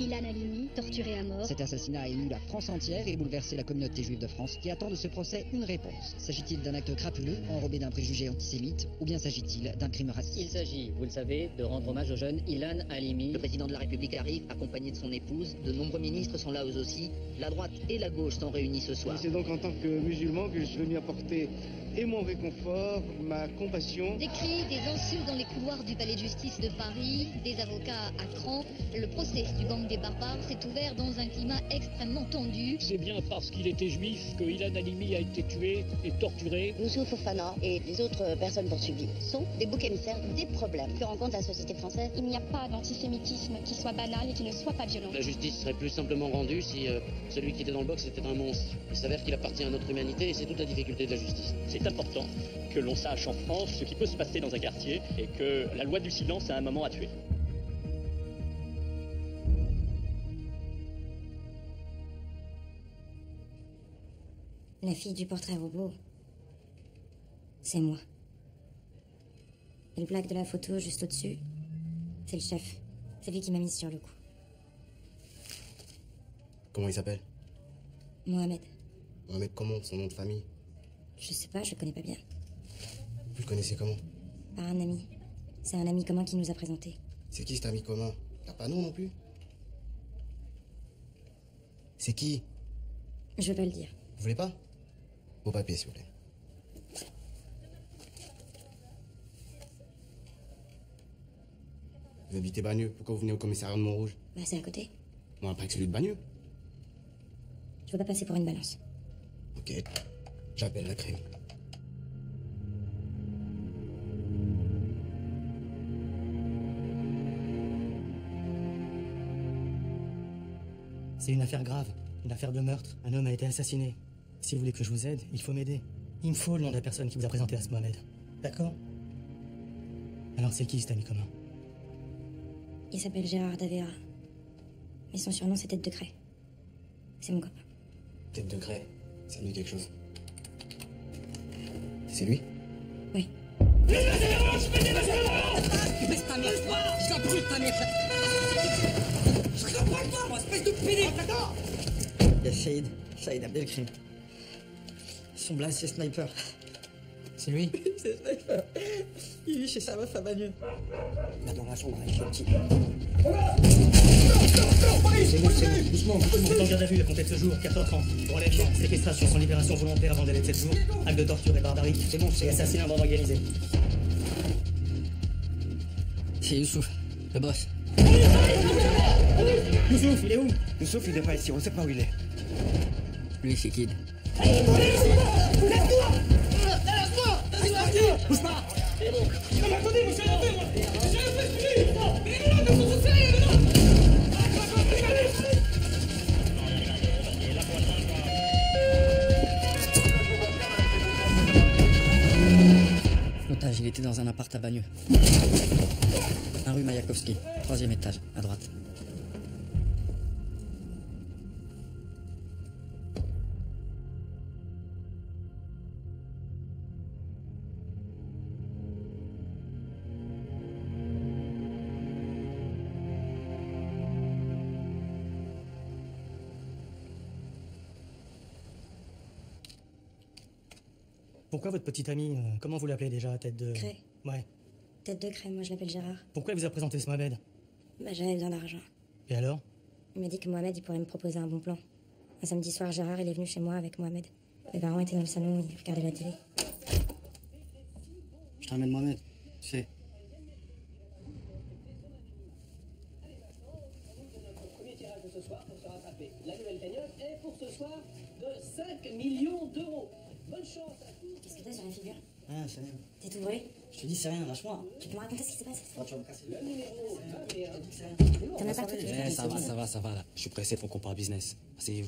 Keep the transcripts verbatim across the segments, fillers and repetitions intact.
Ilan Halimi, torturé à mort. Cet assassinat a ému la France entière et bouleversé la communauté juive de France qui attend de ce procès une réponse. S'agit-il d'un acte crapuleux, enrobé d'un préjugé antisémite, ou bien s'agit-il d'un crime raciste? Il s'agit, vous le savez, de rendre hommage au jeune Ilan Halimi. Le président de la République arrive, accompagné de son épouse. De nombreux ministres sont là eux aussi. La droite et la gauche sont réunis ce soir. C'est donc en tant que musulman que je suis venu apporter et mon réconfort, ma compassion. Des cris, des insultes dans les couloirs du palais de justice de Paris, des avocats à cran. Le procès du gang des barbares s'est ouvert dans un climat extrêmement tendu. C'est bien parce qu'il était juif que Ilan Halimi a été tué et torturé. Youssouf Fofana et les autres personnes poursuivies sont des boucs émissaires des problèmes que rencontre la société française. Il n'y a pas d'antisémitisme qui soit banal et qui ne soit pas violent. La justice serait plus simplement rendue si euh, celui qui était dans le box était un monstre. Il s'avère qu'il appartient à notre humanité et c'est toute la difficulté de la justice. C'est important que l'on sache en France ce qui peut se passer dans un quartier et que la loi du silence a un moment à tuer. La fille du portrait robot, c'est moi. Et le plaque de la photo juste au-dessus, c'est le chef. C'est lui qui m'a mise sur le coup. Comment il s'appelle? Mohamed. Mohamed comment? Son nom de famille? Je sais pas, je le connais pas bien. Vous le connaissez comment? Par un ami. C'est un ami commun qui nous a présentés. C'est qui cet ami commun? T'as pas nom non plus? C'est qui? Je veux pas le dire. Vous voulez pas? Vos papiers, s'il vous plaît. Vous habitez Bagneux, pourquoi vous venez au commissariat de Montrouge? Bah, c'est à côté. Bon, après que celui de Bagneux. Je veux pas passer pour une balance. Ok, j'appelle la crème. C'est une affaire grave, une affaire de meurtre. Un homme a été assassiné. Si vous voulez que je vous aide, il faut m'aider. Il me faut le nom de la personne qui vous a présenté à ce Mohamed. D'accord? Alors c'est qui cet ami commun? Il s'appelle Gérard Davera. Mais son surnom c'est Tête de Craie. C'est mon copain. Tête de Craie, ça me dit quelque chose. C'est lui? Oui. Baisse ta mère, je la brûle ta mère. Je comprends pas, moi, espèce de pédé. Il y a Shahid, Shahid Abdelkrim. Son blaze, c'est Sniper. C'est lui? C'est Sniper. Il vit chez sa meuf à Bagneux. Là dans la chambre avec le petit. C'est bon, c'est bon. Doucement, doucement. En garde à vue, à compter de ce jour, quatre heures trente. Pour enlèvement, séquestration sans libération volontaire avant délai de sept jours. Acte de torture et barbarie. C'est bon, c'est assassinat en bande organisée. C'est Youssouf, le boss. Youssouf, il est où? Youssouf, il est pas ici, on sait pas où il est. Lui, c'est Kid. Bouge pas! Non mais attendez, monsieur Lambert, moi! J'ai rien fait, suivez! Mais non, non, non, c'est sérieux, non! L'otage, il était dans un appart à Bagneux. Un rue Mayakovsky, troisième étage, à droite. Pourquoi votre petite amie, euh, comment vous l'appelez déjà, tête de... Craie. Ouais. Tête de Craie, moi je l'appelle Gérard. Pourquoi il vous a présenté ce Mohamed? Bah j'avais besoin d'argent. Et alors? Il m'a dit que Mohamed il pourrait me proposer un bon plan. Un samedi soir, Gérard il est venu chez moi avec Mohamed. Mes parents étaient dans le salon, ils regardaient la télé. Je te ramène Mohamed, tu sais. Premier tirage de ce soir pour se rattraper. La nouvelle cagnotte est pour ce soir de cinq millions d'euros. Bonne chance à tous. Qu'est-ce que t'as sur la figure? Ah, c'est rien. T'es tout brûlé? Je te dis, c'est rien, lâche-moi. Tu peux me raconter ce qui s'est passé? Oh, tu vas me casser. Le numéro vingt et un. T'en as partout. Eh, ça va, ça va, ça va là. Je suis pressé pour qu'on parle business. Asseyez-vous.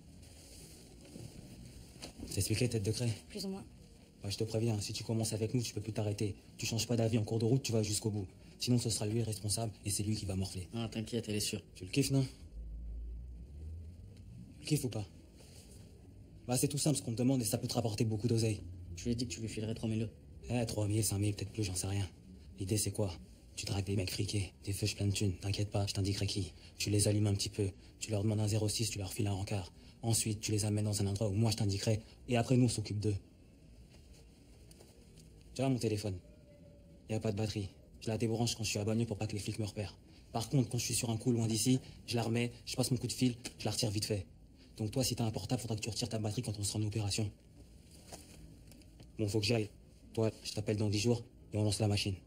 T'as expliqué, tête de craie? Plus ou moins. Ouais, je te préviens, si tu commences avec nous, tu peux plus t'arrêter. Tu changes pas d'avis en cours de route, tu vas jusqu'au bout. Sinon, ce sera lui le responsable et c'est lui qui va morfler. Ah, t'inquiète, elle est sûre. Tu le kiffes, non? Tu le kiffes ou pas? Bah, c'est tout simple ce qu'on te demande et ça peut te rapporter beaucoup d'oseille. Je lui ai dit que tu lui filerais trois mille. Eh, trois mille, cinq mille, peut-être plus, j'en sais rien. L'idée, c'est quoi? Tu dragues des mecs friqués, des feuches plein de thunes, t'inquiète pas, je t'indiquerai qui. Tu les allumes un petit peu, tu leur demandes un zéro six, tu leur files un rencard. Ensuite, tu les amènes dans un endroit où moi je t'indiquerai, et après nous on s'occupe d'eux. Tu vois mon téléphone, y a pas de batterie. Je la débranche quand je suis à Bagneux pour pas que les flics me repèrent. Par contre, quand je suis sur un coup loin d'ici, je la remets, je passe mon coup de fil, je la retire vite fait. Donc toi, si t'as un portable, faudra que tu retires ta batterie quand on sera en opération. Bon, faut que j'y aille. Toi, je t'appelle dans dix jours, et on lance la machine.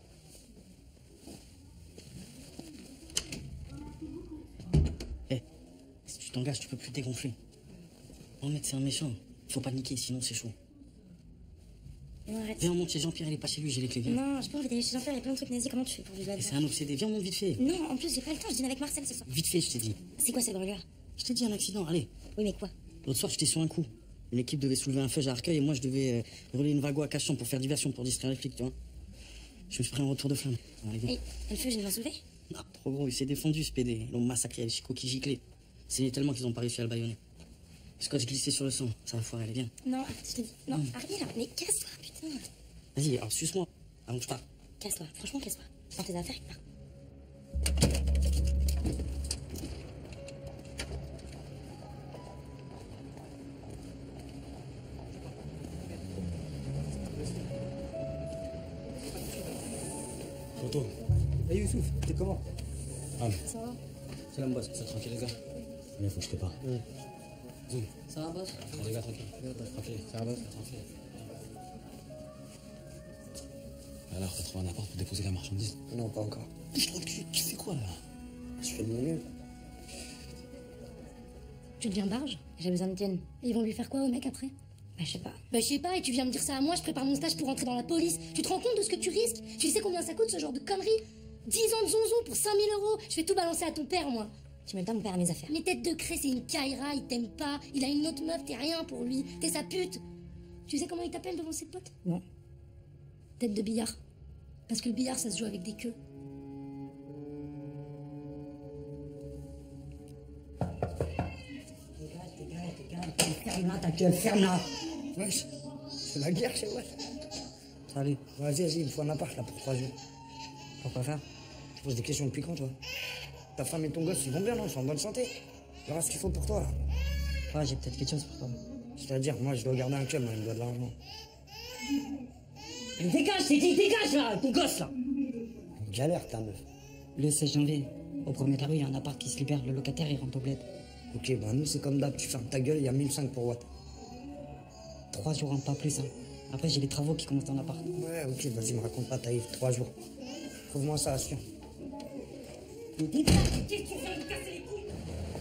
Si tu t'engages, tu peux plus dégonfler. Mohamed, c'est un méchant. Faut paniquer, sinon c'est chaud. Non, arrête. Viens, on monte chez Jean-Pierre, il est pas chez lui, j'ai les clés. Viens. Non, j'ai pas envie d'aller chez Jean-Pierre, il y a plein de trucs nazis, comment tu fais pour lui battre? C'est un obsédé, viens, on monte vite fait. Non, en plus, j'ai pas le temps, je dîne avec Marcel ce soir. Vite fait, je t'ai dit. C'est quoi cette brûlure? Je t'ai dit un accident, allez. Oui, mais quoi? L'autre soir, j'étais sur un coup. Une équipe devait soulever un feuge à Arcueil et moi, je devais euh, rouler une vago à Cachan pour faire diversion, pour distraire les flics, tu vois. Je me suis pris un retour de flamme. Bon, allez, viens. Et, et le feu, j'ai bien soulevé? Non, trop gros, il s'est défendu, ce pédé. Ils l'ont massacré, les chicots qui giclaient. C'est tellement qu'ils ont pas réussi à le bâillonner. Le scotch glissé sur le sang, ça va foirer, allez, viens. Non, je te dis. Non, Mm. arrête là, mais casse-toi, putain. Vas-y, alors suce-moi, avant que je parte. Casse-toi, franchement, casse-toi. Dans tes affaires, il part. Photo. Hey Youssouf, t'es comment? Ah, Ça va? c'est la boss, ça tranquille les gars. Mais faut que je te parle. Zoom. Ça va, boss? Non, les gars, tranquille. Tranquille, ça va, boss? Tranquille. Alors, t'as trouvé un appart pour déposer la marchandise? Non, pas encore. Tu, tu fais quoi là? Je fais de mon mieux. Tu deviens barge? J'ai besoin de tienne. Et ils vont lui faire quoi au mec après? Bah, je sais pas. Bah, je sais pas, et tu viens me dire ça à moi, je prépare mon stage pour rentrer dans la police. Tu te rends compte de ce que tu risques? Tu sais combien ça coûte ce genre de conneries? dix ans de zonzon pour cinq mille euros. Je vais tout balancer à ton père, moi. Tu mets pas mon père à mes affaires. Mais tête de craie, c'est une Kaira, il t'aime pas. Il a une autre meuf, t'es rien pour lui. T'es sa pute. Tu sais comment il t'appelle devant ses potes? Non. Tête de billard. Parce que le billard, ça se joue avec des queues. Ferme-la, ta gueule, ferme-la. Wesh, c'est la guerre chez Wesh. Allez, vas-y, vas-y, il me faut un appart là pour trois jours. Pourquoi faire? Tu poses des questions depuis quand, toi? Ta femme et ton gosse, ils vont bien, non? Ils sont en bonne santé. Il y aura ce qu'il faut pour toi, là. Ouais, j'ai peut-être quelque chose pour toi. C'est-à-dire, moi, je dois garder un club, moi, il me doit de l'argent. Mais dégage, t'es dit, dégage, là, ton gosse, là. Galère, ta meuf. Le seize janvier, au premier de la rue, il y a un appart qui se libère, le locataire, il rentre au bled. Ok, bah nous, c'est comme d'hab, tu fermes ta gueule, il y a mille cinq pour Watt. Trois jours, hein, pas plus, hein. Après, j'ai les travaux qui commencent dans l'appart. Ouais, ok, vas-y, me raconte pas ta Yves, trois jours. Trouve-moi ça, assure. Mais dégage, qu'est-ce que tu fais me casser les couilles?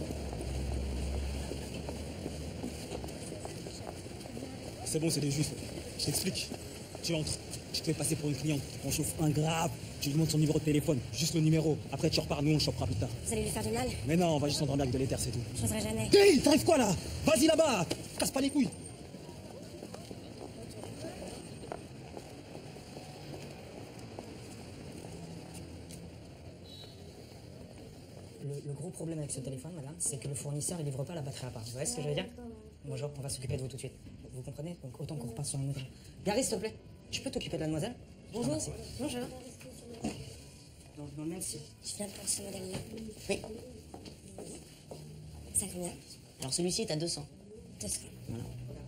C'est bon, c'est des juifs. Je t'explique. Tu entres, tu te fais passer pour une cliente. On chauffe un grave. Tu lui demandes son numéro de téléphone, juste le numéro. Après, tu repars, nous, on chopera plus tard. Vous allez lui faire du mal? Mais non, on va juste endormir avec de l'éther, c'est tout. Je n'oserais jamais. Hey, t'arrives quoi là? Vas-y là-bas! Casse pas les couilles! Le, le gros problème avec ce téléphone, madame, c'est que le fournisseur, il livre pas la batterie à part. Vous voyez ce que je veux dire? Bonjour, on va s'occuper de vous tout de suite. Vous comprenez? Donc autant qu'on repasse sur un autre. Gary, s'il te plaît, tu peux t'occuper de la demoiselle? Bonjour. Ah, Bonjour. Non, non, merci. Je viens pour ce modèle-là. Oui. Ça combien? Alors celui-ci est à deux cents. deux cents. Voilà.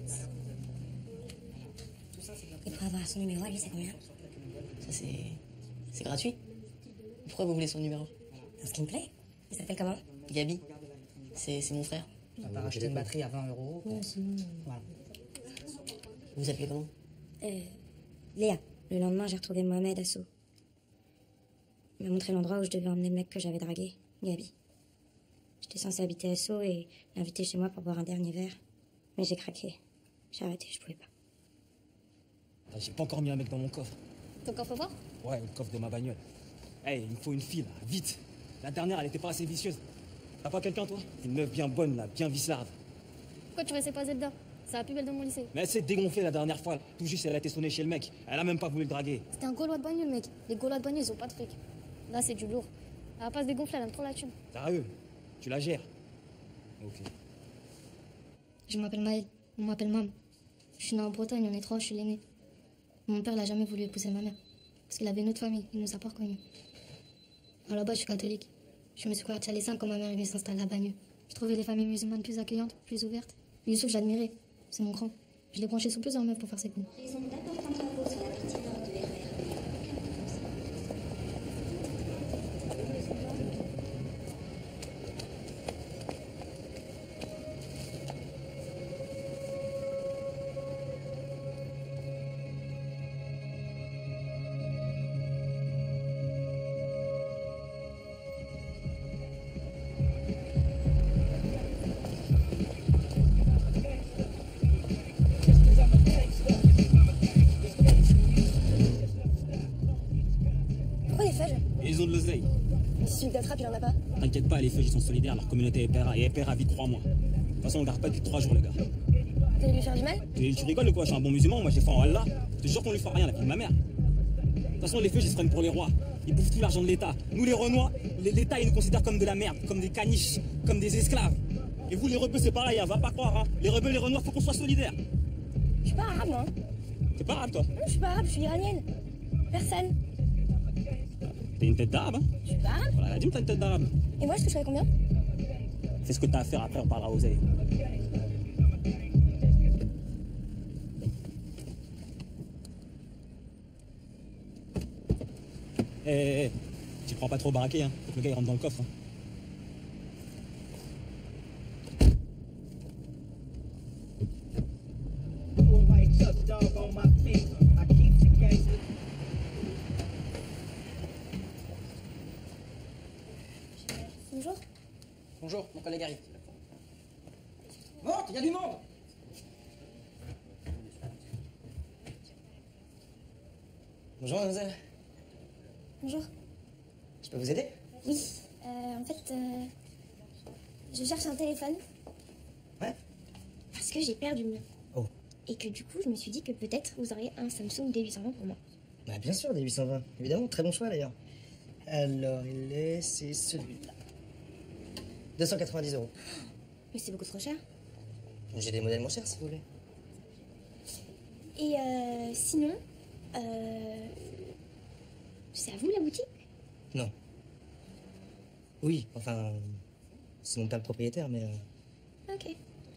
Et pour avoir son numéro, lui, c'est combien? Ça, c'est. C'est gratuit. Pourquoi vous voulez son numéro? Parce qu'il me plaît. Il s'appelle comment? Gabi. C'est c'est mon frère. On va racheter une batterie à vingt euros. Ouais, sinon... Voilà. Vous appelez comment? Euh... Léa. Le lendemain, j'ai retrouvé Mohamed à Sceaux. Il m'a montré l'endroit où je devais emmener le mec que j'avais dragué, Gabi. J'étais censée habiter à Sceaux et l'inviter chez moi pour boire un dernier verre. Mais j'ai craqué. J'ai arrêté, je pouvais pas. J'ai pas encore mis un mec dans mon coffre. Ton coffre fort? Ouais, le coffre de ma bagnole. Hey, il me faut une fille, là, vite. La dernière, elle était pas assez vicieuse. T'as pas quelqu'un, toi? Une meuf bien bonne, là, bien vislarde. Pourquoi tu restais pas Zelda? C'est la plus belle de mon lycée. Mais elle s'est dégonflée la dernière fois. Tout juste, elle a été sonnée chez le mec. Elle a même pas voulu le draguer. C'était un Gaulois de bagnole, mec. Les Gaulois de bagnole, ils ont pas de fric. Là, c'est du lourd. Elle va pas se dégonfler, elle aime trop la thune. Sérieux? Tu la gères? Ok. Je m'appelle Maël. On m'appelle Mam. Je suis née en Bretagne, on est trois, je suis l'aîné. Mon père, il a jamais voulu épouser ma mère. Parce qu'il avait une autre famille, il nous a pas reconnus. Alors là-bas, je suis catholique. Je me suis convertie à l'islam quand ma mère est venue s'installer à Bagneux. Je trouvais les familles musulmanes plus accueillantes, plus ouvertes. Youssouf, j'admirais. C'est mon grand. Je l'ai branché sur plusieurs meufs pour faire ses coups. Ils ont d'importants travaux sur la partie nord de l'R E R. Ils ont de l'oseille. Mais si celui d'attrape, il en a pas. T'inquiète pas, les feux, ils sont solidaires, leur communauté est père et est père à vie de trois mois. De toute façon, on garde pas depuis trois jours, les gars. Vous allez lui faire du mal? Tu, tu rigoles ou quoi? Je suis un bon musulman, moi j'ai foi en Allah. Je te jure qu'on lui fera rien, la vie de ma mère. De toute façon, les feux, ils se prennent pour les rois. Ils bouffent tout l'argent de l'État. Nous, les Renois, l'État, il nous considère comme de la merde, comme des caniches, comme des esclaves. Et vous, les rebeux, c'est pareil, hein, va pas croire. Hein. Les rebeux, les Renois, faut qu'on soit solidaires. Je suis pas arabe, moi. T'es pas arabe, toi? Non, je suis pas arabe, je suis iranienne. Personne. T'as une tête d'arabe, hein? Je suis pas arabe. Voilà, dis-moi, t'as une tête d'arabe. Et moi, je toucherais combien? Fais ce que t'as à faire, après on parlera aux ailes. Eh, eh, eh, tu prends pas trop baraqué, hein. Faut que le gars il rentre dans le coffre. Hein. Bonjour. Bonjour, mon collègue arrive. Monte, il y a du monde. Bonjour, mademoiselle. Bonjour. Je peux vous aider? Oui. Euh, en fait, euh, je cherche un téléphone. Ouais. Parce que j'ai perdu le mien. Oh. Et que du coup, je me suis dit que peut-être vous auriez un Samsung D huit cent vingt pour moi. Bah, bien sûr, des huit cent vingt. Évidemment, très bon choix d'ailleurs. Alors, il est... c'est celui-là. deux cent quatre-vingt-dix euros. Mais c'est beaucoup trop cher. J'ai des modèles moins chers si vous voulez. Et euh, sinon, euh, c'est à vous la boutique? Non. Oui, enfin, c'est mon père le propriétaire, mais... Euh... Ok.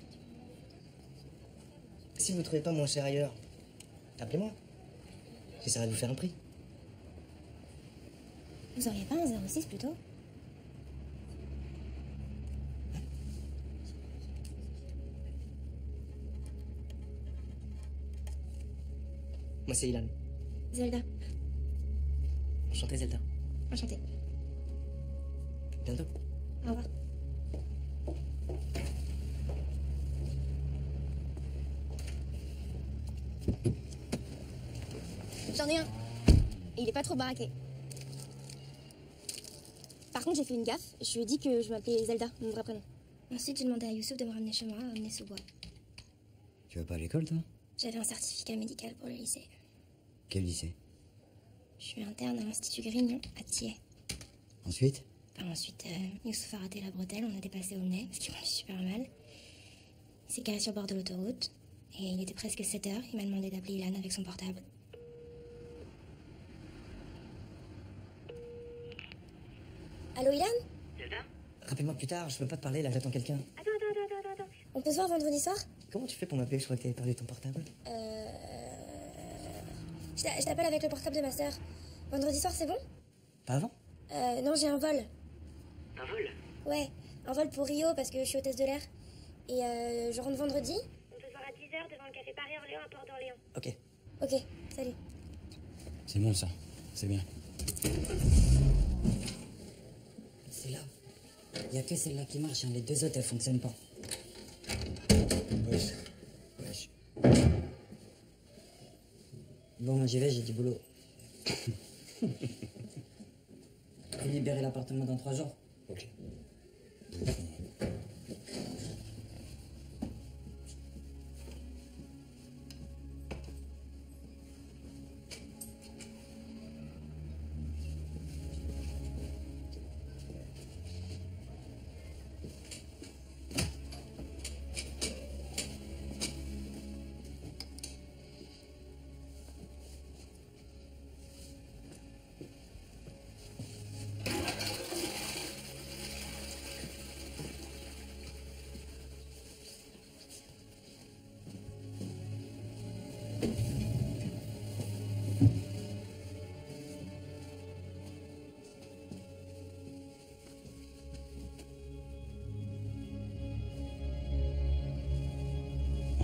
Si vous ne trouvez pas moins cher ailleurs, appelez-moi. J'essaierai de vous faire un prix. Vous auriez pas un zéro six plutôt? Moi, c'est Ilan. Zelda. Enchanté, Zelda. Enchantée. Bientôt. Au revoir. J'en ai un. Et il est pas trop baraqué. Par contre, j'ai fait une gaffe. Je lui ai dit que je m'appelais Zelda, mon vrai prénom. Ensuite, j'ai demandé à Youssouf de me ramener chez moi, à amener sous bois. Tu vas pas à l'école, toi? J'avais un certificat médical pour le lycée. Quel lycée? Je suis interne à l'Institut Grignon, à Thiers. Ensuite? Enfin, ensuite, euh, Youssouf a raté la bretelle, on a dépassé au nez, ce qui m'a fait super mal. Il s'est garé sur le bord de l'autoroute, et il était presque sept heures, il m'a demandé d'appeler Ilan avec son portable. Allô, Ilan? Rappelle-moi plus tard, je peux pas te parler, là, j'attends quelqu'un. Attends, attends, attends, attends. On peut se voir vendredi soir? Comment tu fais pour m'appeler? Je crois que t'avais perdu ton portable. Euh... Je t'a- je t'appelle avec le portable de ma sœur. Vendredi soir, c'est bon? Pas avant? Euh, non, j'ai un vol. Un vol? Ouais, un vol pour Rio parce que je suis hôtesse de l'air. Et euh, je rentre vendredi. On peut se voir à dix heures devant le café Paris-Orléans à Port d'Orléans. Ok. Ok, salut. C'est bon, ça. C'est bien. C'est là. Il y a que celle-là qui marche, hein. Les deux autres, elles fonctionnent pas. Wesh. Wesh. Bon, j'y vais, j'ai du boulot. Faut libérer l'appartement dans trois jours. Ok.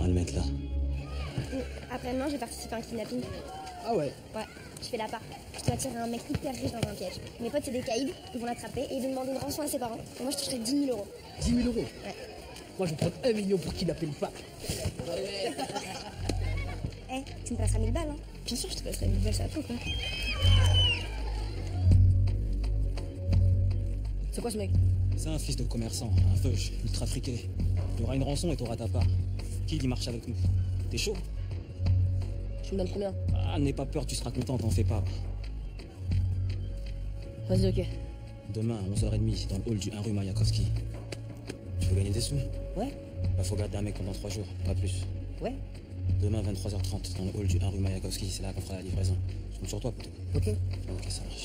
On va le mettre là. Après-demain, je vais participer à un kidnapping. Ah ouais? Ouais, je fais la part. Je dois attirer un mec hyper riche dans un piège. Mes potes, c'est des caïds, ils vont l'attraper et ils vont demander une rançon à ses parents. Et moi, je toucherai dix mille euros. dix mille euros? Ouais. Moi, je vais prendre un million pour kidnapper le pape. Eh, hey, tu me passeras mille balles, hein? Bien sûr, je te passerai mille balles, ça va quoi. C'est quoi ce mec? C'est un fils de commerçant, un feuche, ultra friqué. Tu auras une rançon et t'auras ta part. Qui y marche avec nous? T'es chaud? Tu me donnes combien? Ah, n'aie pas peur, tu seras content, t'en fais pas. Vas-y, ok. Demain, à onze heures trente, dans le hall du un rue Mayakovsky. Tu veux gagner des sous? Ouais. Bah, faut garder un mec pendant trois jours, pas plus. Ouais. Demain, vingt-trois heures trente, dans le hall du un rue Mayakovsky, c'est là qu'on fera la livraison. Je compte sur toi, plutôt. Ok. Ok, ça marche.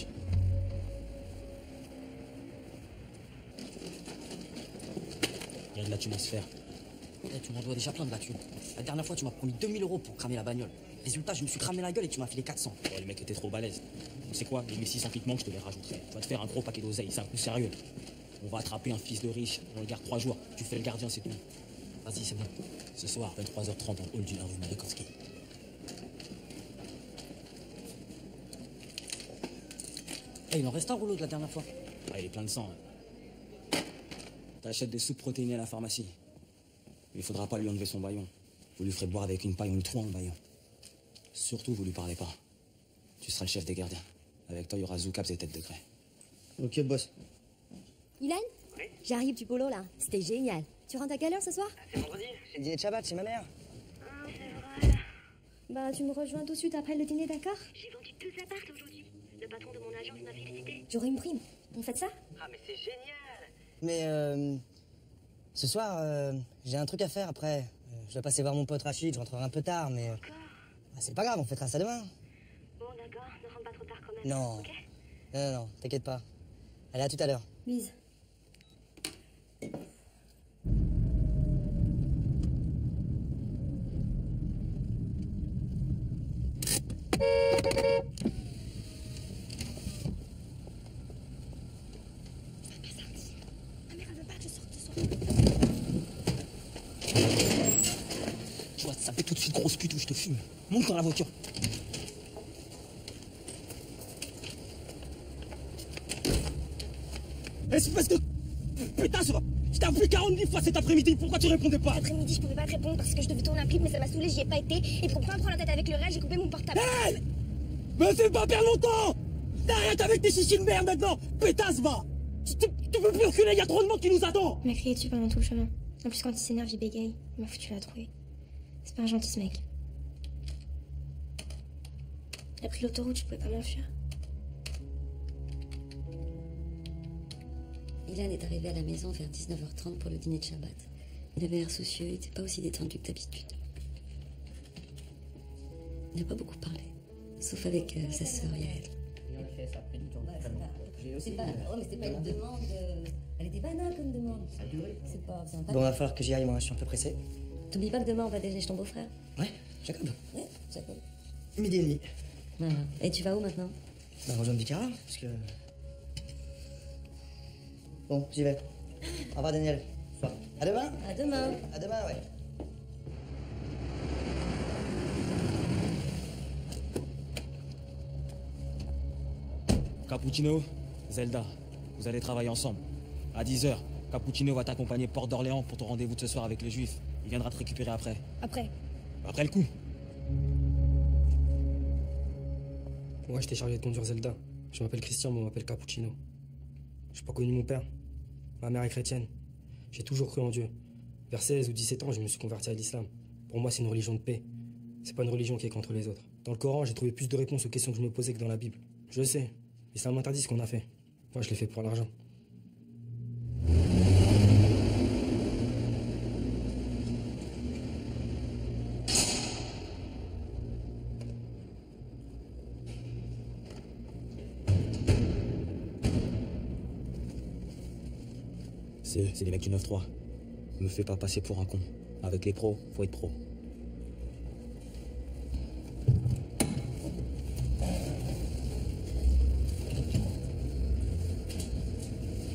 Il y a de la thune à se faire. Eh, tu m'en dois déjà plein de la thune. La dernière fois, tu m'as promis deux mille euros pour cramer la bagnole. Résultat, je me suis cramé la gueule et tu m'as filé quatre cents. Ouais, le mec était trop balèze. Tu sais quoi? Les mille six cents qui te manquent, je te les rajouterai. Tu vas te faire un gros paquet d'oseille, c'est un coup sérieux. On va attraper un fils de riche, on le garde trois jours. Tu fais le gardien, c'est tout. Vas-y, c'est bon. Ce soir, vingt-trois heures trente, dans le hall du un rue Mayakovsky. Eh, il en reste un rouleau de la dernière fois. Ah, il est plein de sang. Hein. T'achètes des soupes protéinées à la pharmacie. Il faudra pas lui enlever son baillon. Vous lui ferez boire avec une paille en lui trouant le baillon. Surtout, vous lui parlez pas. Tu seras le chef des gardiens. Avec toi, il y aura Zoukaps et Tête de Craie. Ok, boss. Ilan? Oui. J'arrive du polo là. C'était génial. Tu rentres à quelle heure ce soir? C'est vendredi. J'ai dîner de Shabbat chez ma mère. Ah, c'est vrai. Bah, tu me rejoins tout de suite après le dîner, d'accord? J'ai vendu deux apparts aujourd'hui. Le patron de mon agence m'a félicité. J'aurai une prime. On fait ça? Ah, mais c'est génial. Mais euh, ce soir, euh, j'ai un truc à faire après. Je dois passer voir mon pote Rachid, je rentrerai un peu tard, mais... Encore bah, c'est pas grave, on fêtera ça demain. Bon, d'accord, ne rentre pas trop tard quand même. Non. Okay. Non, non, non, t'inquiète pas. Allez, à tout à l'heure. Bise. Tu vas te saper tout de suite, grosse pute, ou je te fume. Monte dans la voiture. Espèce de pétasse, je t'ai appelé quarante-dix fois cet après-midi, pourquoi tu répondais pas? Cet après-midi, je pouvais pas te répondre parce que je devais tourner un clip, mais ça m'a saoulé, j'y ai pas été. Et pour pas me prendre la tête avec le reste, j'ai coupé mon portable. Hey, me fais pas perdre longtemps! Arrête avec tes chichis de merde maintenant! Pétasse, va! Tu, tu, tu peux plus reculer, y a trop de monde qui nous attend! Il m'a crié dessus pendant tout le chemin. En plus, quand il s'énerve, il bégaye. Il m'a foutu la trouille. C'est pas un gentil ce mec. Il a pris l'autoroute, je pouvais pas m'enfuir. Ilan est arrivé à la maison vers dix-neuf heures trente pour le dîner de Shabbat. Il avait l'air soucieux, il n'était pas aussi détendu que d'habitude. Il n'a pas beaucoup parlé, sauf avec euh, sa sœur Yael. C'est pas, ouais, mais c'était pas une demande. euh, Elle était banale comme demande. C'est pas. c'est un Bon, va falloir que j'y aille, moi, je suis un peu pressé. T'oublies pas que demain on va déjeuner chez ton beau-frère? Ouais, Jacob. Ouais, Jacob. Midi et demi. Voilà. Et tu vas où maintenant? Bah, rejoindre Bicara, parce que... Bon, j'y vais. Au revoir, Daniel. À demain. À demain. À demain, ouais. Cappuccino, Zelda, vous allez travailler ensemble. À dix heures, Cappuccino va t'accompagner Porte d'Orléans pour ton rendez-vous de ce soir avec le juif. Il viendra te récupérer après. Après? Après le coup. Moi, je t'ai chargé de conduire Zelda. Je m'appelle Christian, mais on m'appelle Cappuccino. J'ai pas connu mon père. Ma mère est chrétienne. J'ai toujours cru en Dieu. Vers seize ou dix-sept ans, je me suis converti à l'islam. Pour moi, c'est une religion de paix. C'est pas une religion qui est contre les autres. Dans le Coran, j'ai trouvé plus de réponses aux questions que je me posais que dans la Bible. Je sais. L'islam interdit ce qu'on a fait. Moi, je l'ai fait pour l'argent. C'est eux, c'est les mecs du neuf trois. Me fais pas passer pour un con. Avec les pros, faut être pro.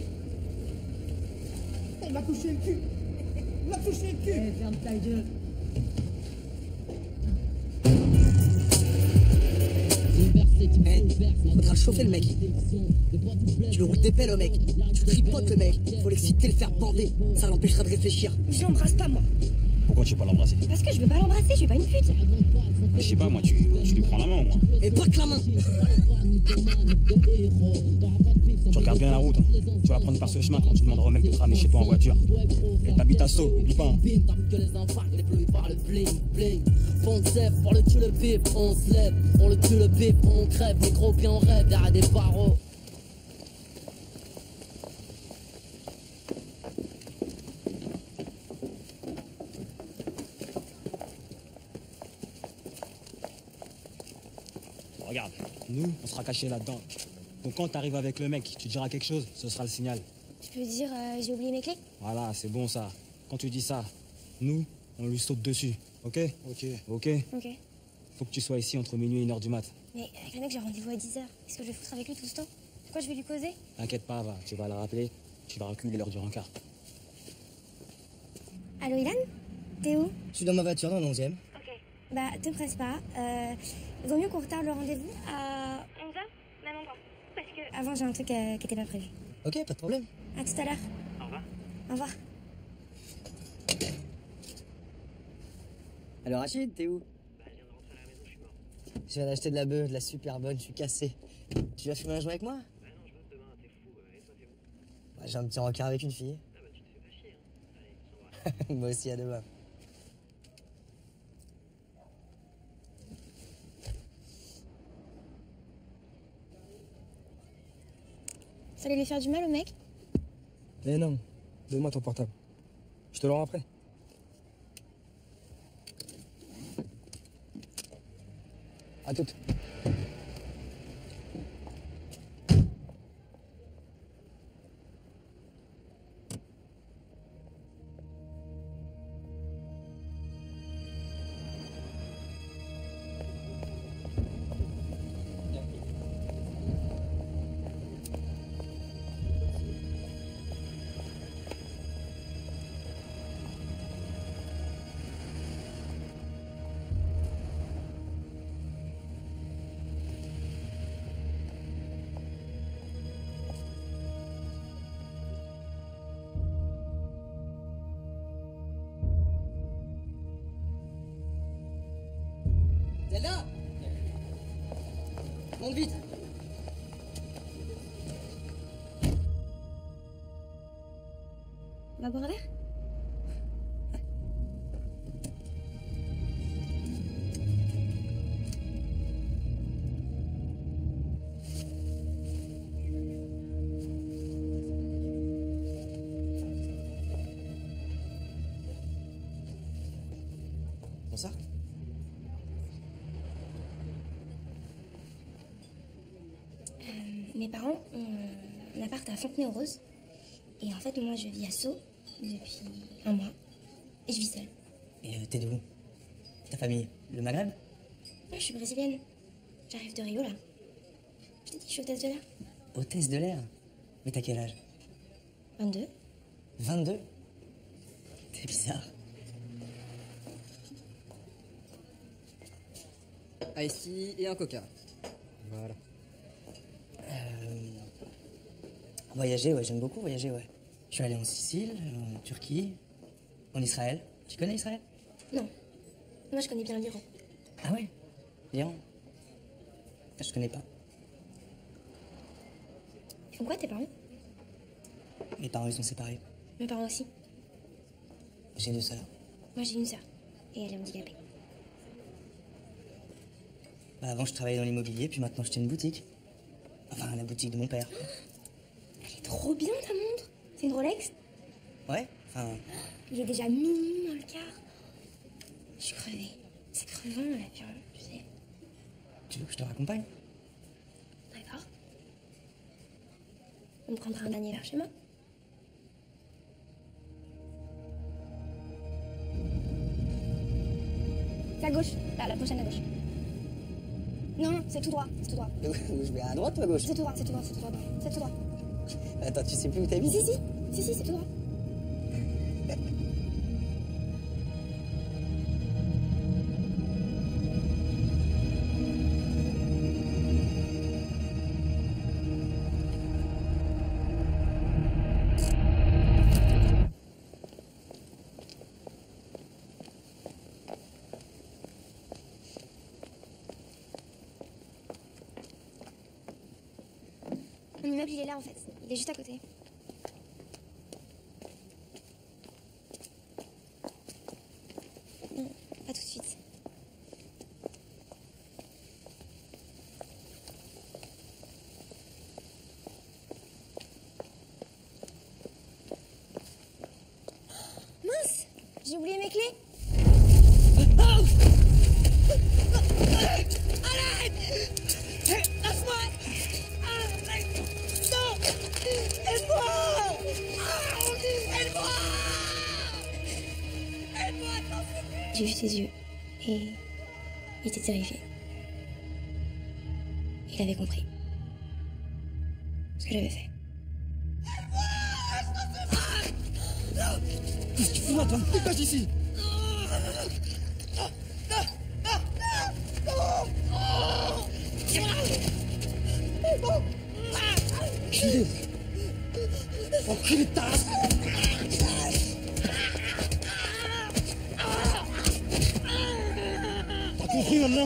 Il m'a touché le cul. Il m'a touché le cul. Eh, ferme ta gueule. Faudra le chauffer le mec. Tu le roules d'épée le mec. Tu tripotes le mec. Faut l'exciter, le faire bander. Ça l'empêchera de réfléchir. Je l'embrasse pas, moi. Pourquoi tu veux pas l'embrasser? Parce que je veux pas l'embrasser, je suis pas une pute. Je sais pas, moi, tu, tu lui prends la main au moins. Et pas que la main. Tu regardes bien la route, hein. Tu vas prendre par ce chemin quand tu demanderas au mec de te ramener chez toi en voiture. Et t'habites à Sceaux, oublie pas. Hein. Pour le tue le bif, on se lève. Pour le tue le bif, on crève. Micro bien on rêve, derrière des barreaux. Regarde, nous, on sera cachés là-dedans. Donc quand t'arrives avec le mec, tu diras quelque chose, ce sera le signal. Tu peux dire euh, j'ai oublié mes clés? Voilà, c'est bon ça. Quand tu dis ça, nous, on lui saute dessus, ok? Ok. Ok? Ok. Faut que tu sois ici entre minuit et une heure du mat. Mais avec le mec, j'ai rendez-vous à dix heures. Est-ce que je vais foutre avec lui tout ce temps? De quoi je vais lui causer? T'inquiète pas, va, tu vas le rappeler, tu vas reculer l'heure du rencard. Allô, Ilan? T'es où? Je suis dans ma voiture dans le onzième. Ok. Bah, te presse pas. Euh, vaut mieux qu'on retarde le rendez-vous à onze heures, même endroit. Parce que avant, j'ai un truc euh, qui était pas prévu. Ok, pas de problème. À tout à l'heure. Au revoir. Au revoir. Alors Rachid, t'es où? Bah, je viens de rentrer à la maison, je suis mort. Je viens d'acheter de la bœuf, de la super bonne, je suis cassé. Tu vas fumer un joint avec moi? Bah non, je bosse demain, t'es fou. Et toi, t'es où? Bah, j'ai un petit rencard avec une fille. Ah bah, tu te fais pas chier, hein. Allez, on va. Moi aussi, à demain. Ça allait lui faire du mal au mec? Eh non, donne-moi ton portable. Je te le rends après. À toute. Zelda! Monte vite! On va boire un verre? Bonsoir. Mes parents ont un appart à Fontenay-aux-Roses. Et en fait, moi, je vis à Sceaux depuis un mois. Et je vis seule. Et euh, t'es d'où? Ta famille? Le Maghreb? Ouais, je suis brésilienne. J'arrive de Rio, là. Je t'ai dit, je suis hôtesse de l'air. Hôtesse de l'air? Mais t'as quel âge? vingt-deux. vingt-deux? T'es bizarre. Ice tea et un coca. Voilà. Euh... Voyager, ouais, j'aime beaucoup voyager, ouais. Je suis allé en Sicile, en Turquie, en Israël. Tu connais Israël? Non. Moi, je connais bien l'Iran. Ah ouais? L'Iran? Je connais pas. Ils font quoi, tes parents? Mes parents, ils sont séparés. Mes parents aussi. J'ai deux sœurs. Moi, j'ai une sœur. Et elle est handicapée. Bah, avant, je travaillais dans l'immobilier, puis maintenant, je tiens une boutique. Enfin, la boutique de mon père. Elle est trop bien, ta montre. C'est une Rolex? Ouais, enfin... Il est déjà minuit dans le quart. Je suis crevée. C'est crevant, l'avion, tu sais. Tu veux que je te raccompagne? D'accord. On prendra un dernier verre chez moi. C'est à gauche. Là, la prochaine à gauche. Non, non, c'est tout droit, c'est tout droit. Je vais à droite ou à gauche? C'est tout droit, c'est tout droit, c'est tout droit. C'est tout droit. Attends, tu sais plus où t'habites? Si, si, si, si, c'est tout droit. l'immeuble, il est là en fait. Il est juste à côté. Non, pas tout de suite. Mince, j'ai oublié mes clés. Arrête! Laisse-moi! Arrête! Non! Aide-moi! Aide-moi! Aide-moi! J'ai vu ses yeux et il était terrifié. Il avait compris ce que j'avais fait. Qu'est-ce que tu fous là, toi? Dégage d'ici! Enculé! Enculé de ta race! T'as compris maintenant?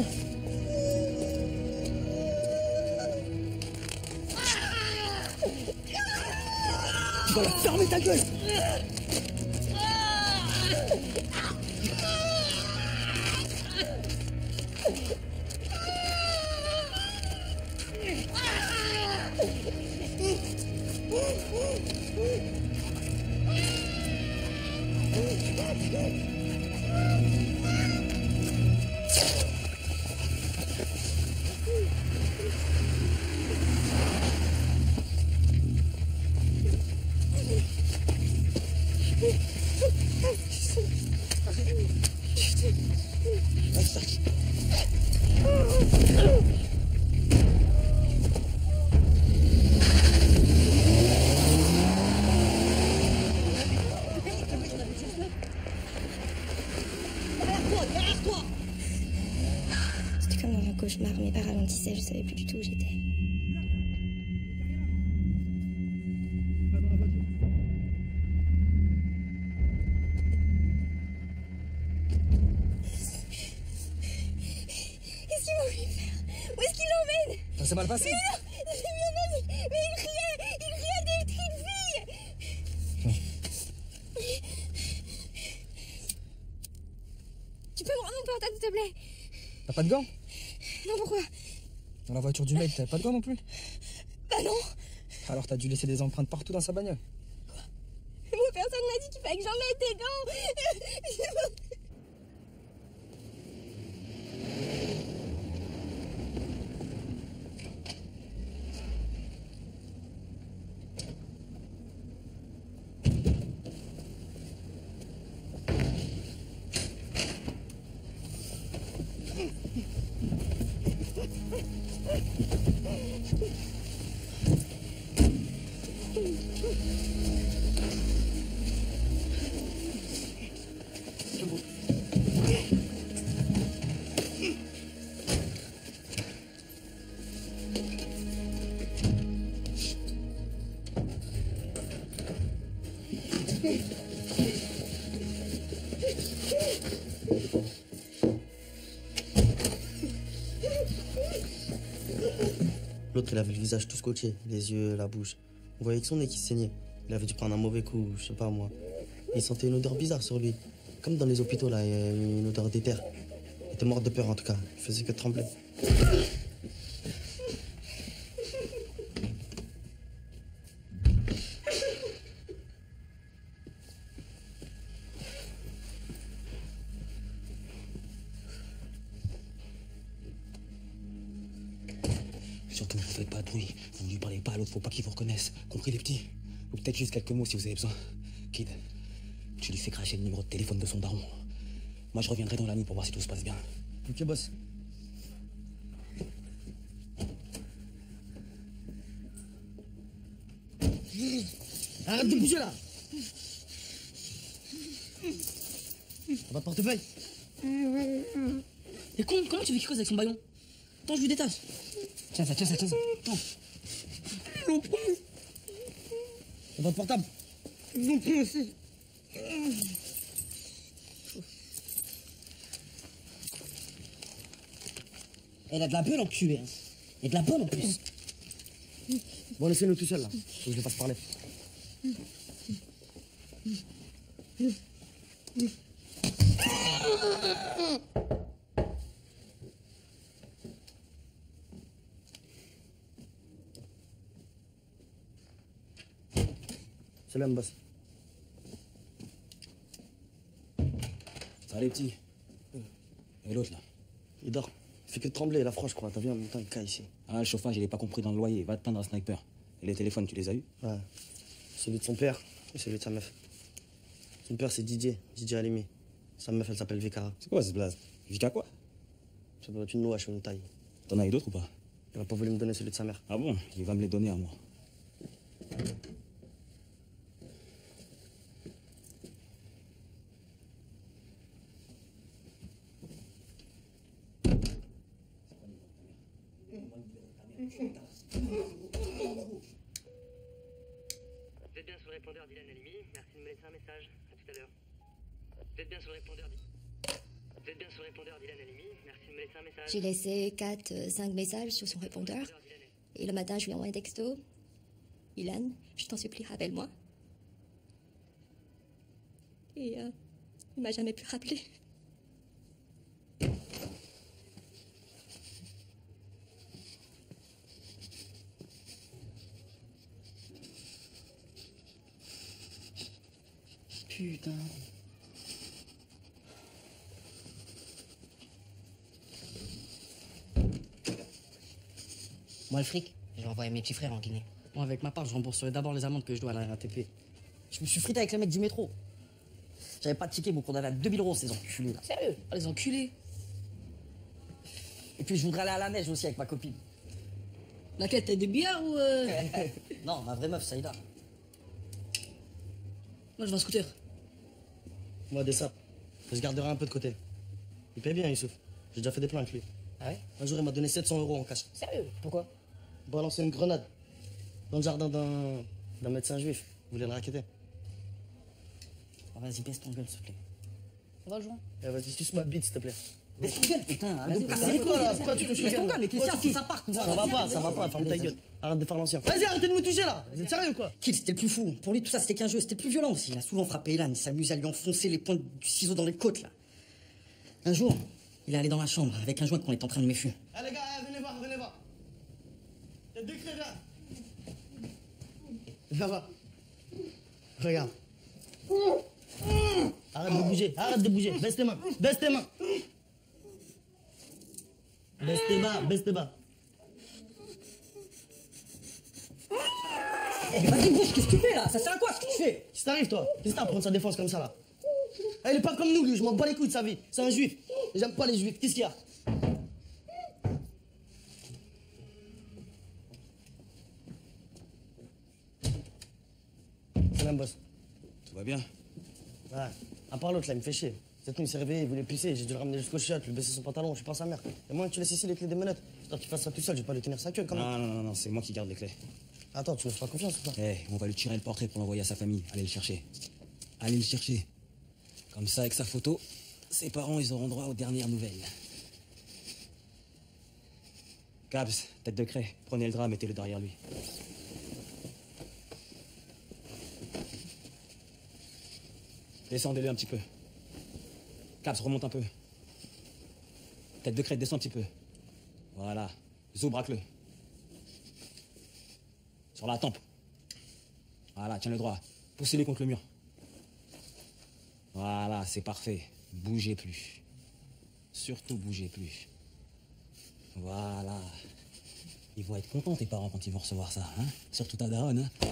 Tu vas la fermer ta gueule! C'était comme dans un cauchemar, mes pas ralentissaient, je savais plus du tout où j'étais. Qu'est-ce qu'il va lui faire? Où est-ce qu'il l'emmène? Ça s'est mal passé. Mais non, c'est bien vas-y. Mais il riait, il riait des cris de fille. Tu peux me rendre mon portable, s'il te plaît? T'as pas de gants? Non, pourquoi? Dans la voiture du mec, t'avais pas de gants non plus? Bah non. Alors t'as dû laisser des empreintes partout dans sa bagnole. Moi, personne m'a dit qu'il fallait que j'en mette des gants. L'autre, il avait le visage tout scotché, les yeux, la bouche. On voyait que son nez qui saignait. Il avait dû prendre un mauvais coup, je sais pas moi. Il sentait une odeur bizarre sur lui. Comme dans les hôpitaux, là, il y a une odeur d'éther. Il était mort de peur, en tout cas. Il faisait que trembler. Surtout, vous faites pas de bruit. Vous ne lui parlez pas à l'autre, faut pas qu'il vous reconnaisse. Compris, les petits? Ou peut-être juste quelques mots si vous avez besoin. Kid, tu lui fais cracher le numéro de téléphone de son daron. Moi, je reviendrai dans la nuit pour voir si tout se passe bien. Ok, boss. Arrête de bouger là! Votre portefeuille? Et con, comment tu veux qu'il creuse avec son ballon? Attends, je lui détache. Tiens ça, tiens ça, tiens ça. Attends. Ils l'ont pris. Et votre portable? Ils l'ont pris aussi. Elle a de la bonne enculée. Hein. Et de la bonne en plus. Bon, laissez-nous tout seul là. Faut que je le fasse parler. Salam, boss. Ça va les petits. Et l'autre là? Il dort. Il fait que de trembler, la franche, je crois. T'as vu en même temps, il caille ici. Ah, le chauffage, il est pas compris dans le loyer. Va te plaindre à Sniper. Et les téléphones, tu les as eus? Ouais. Celui de son père et celui de sa meuf. Son père, c'est Didier. Didier Halimi. Sa meuf, elle s'appelle Vikara. C'est quoi ce blaze? Vika quoi? Ça doit être une noix, une taille. T'en as eu d'autres ou pas? Il a pas voulu me donner celui de sa mère. Ah bon? Il va me les donner à moi. Vous êtes bien sur le répondeur d'Ilan Halimi, merci de me laisser un message. À tout à l'heure. Vous êtes bien sur le répondeur d'Ilan Vous êtes bien sur le répondeur d'Ilan Halimi, merci de me laisser un message. J'ai laissé quatre, cinq messages sur son répondeur. Et le matin, je lui ai envoyé un texto. Ilan, je t'en supplie, rappelle-moi. Et euh, il m'a jamais pu rappeler. Putain. Moi, le fric, j'ai envoyé mes petits frères en Guinée. Moi, avec ma part, je rembourserai d'abord les amendes que je dois à la R A T P. Je me suis frité avec les mecs du métro. J'avais pas de ticket, mon cours d'aller à deux mille euros, ces enculés là. Sérieux? Oh, les enculés. Et puis, je voudrais aller à la neige aussi avec ma copine. Laquelle, t'as des bières ou euh... Non, ma vraie meuf, Saïda. Moi, je vais en scooter. Moi, des sapes. Je garderai un peu de côté. Il paye bien, Youssouf. J'ai déjà fait des plans avec lui. Ah ouais? Un jour, il m'a donné sept cents euros en cash. Sérieux? Pourquoi? Pour balancer une grenade dans le jardin d'un d'un médecin juif. Vous voulez le raqueter? Oh, vas-y, baisse ton gueule, s'il te plaît. On va le joindre. Eh, vas-y, suce ma bite, s'il te plaît. Baisse ton gueule, putain. Vas-y, c'est quoi là? Pourquoi tu touches le gars? Mais qu'est-ce que ça part? Ça va pas, ça va pas, ferme ta gueule. Arrête de faire l'ancien. Vas-y, arrêtez de me toucher là. Vous êtes sérieux quoi? Kill, c'était le plus fou. Pour lui, tout ça, c'était qu'un jeu. C'était plus violent aussi. Il a souvent frappé Elan. Il s'amuse à lui enfoncer les pointes du ciseau dans les côtes là. Un jour, il est allé dans la chambre avec un joint qu'on est en train de méfumer. Ah les gars, venez voir, venez voir. T'as deux crèves là. Viens voir. Regarde. Arrête de bouger, arrête de bouger. Baisse tes mains, baisse tes mains. Baisse tes bas, baisse tes bas. Eh, vas-y, bouge, qu'est-ce que tu fais là? Ça sert à quoi ce que tu fais? Qu'est-ce qui t'arrive toi? Qu'est-ce que t'as à prendre sa défense comme ça là? Ah, il est pas comme nous lui, je m'en bats les couilles de sa vie. C'est un juif. J'aime pas les juifs. Qu'est-ce qu'il y a? Salam boss. Tout va bien? Ouais. À part l'autre là, il me fait chier. Cette nuit il s'est réveillé, il voulait pisser, j'ai dû le ramener jusqu'au chiottes, lui baisser son pantalon, je suis pas sa mère. Et moi tu laisses ici les clés des menottes. J'espère qu'il fasse ça tout seul, je vais pas lui tenir sa queue quand même. Non, non, non, non, c'est moi qui garde les clés. Attends, tu me fais pas confiance ou pas? Eh, on va lui tirer le portrait pour l'envoyer à sa famille. Allez le chercher. Allez le chercher. Comme ça, avec sa photo, ses parents, ils auront droit aux dernières nouvelles. Cabs, tête de craie, prenez le drap, mettez-le derrière lui. Descendez-le un petit peu. Cabs, remonte un peu. Tête de craie, descends un petit peu. Voilà. Zo, braque-le. Sur la tempe. Voilà, tiens le droit. Poussez-les contre le mur. Voilà, c'est parfait. Bougez plus. Surtout bougez plus. Voilà. Ils vont être contents, tes parents, quand ils vont recevoir ça, hein? Surtout ta daronne, hein?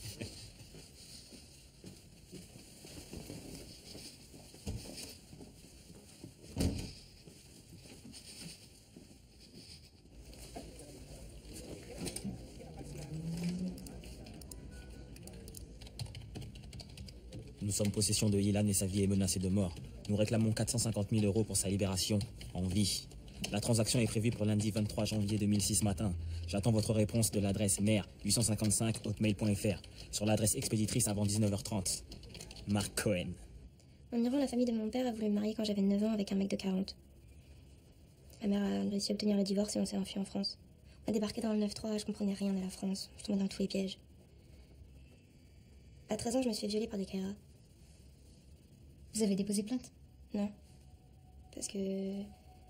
Nous sommes possession de Ilan et sa vie est menacée de mort. Nous réclamons quatre cent cinquante mille euros pour sa libération en vie. La transaction est prévue pour lundi vingt-trois janvier deux mille six matin. J'attends votre réponse de l'adresse maire huit cent cinquante-cinq hotmail point f r sur l'adresse expéditrice avant dix-neuf heures trente. Mark Cohen. En Iran, la famille de mon père a voulu me marier quand j'avais neuf ans avec un mec de quarante. Ma mère a réussi à obtenir le divorce et on s'est enfui en France. À débarquer dans le neuf trois, je comprenais rien de la France. Je tombais dans tous les pièges. À treize ans, je me suis fait violer par des Kairas. Vous avez déposé plainte? Non. Parce que...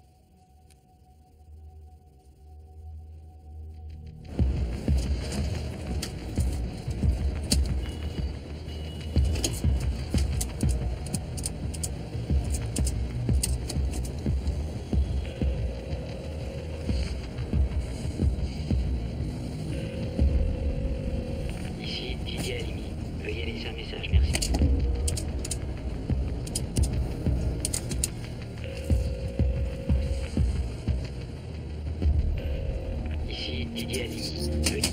Ici Didier Halimi. Veuillez laisser un message, merci. Ici Didier Halimi. Veuillez...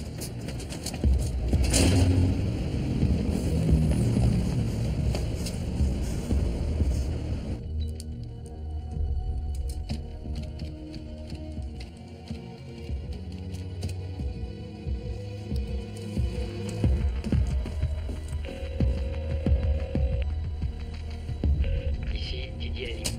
Ici Didier Halimi.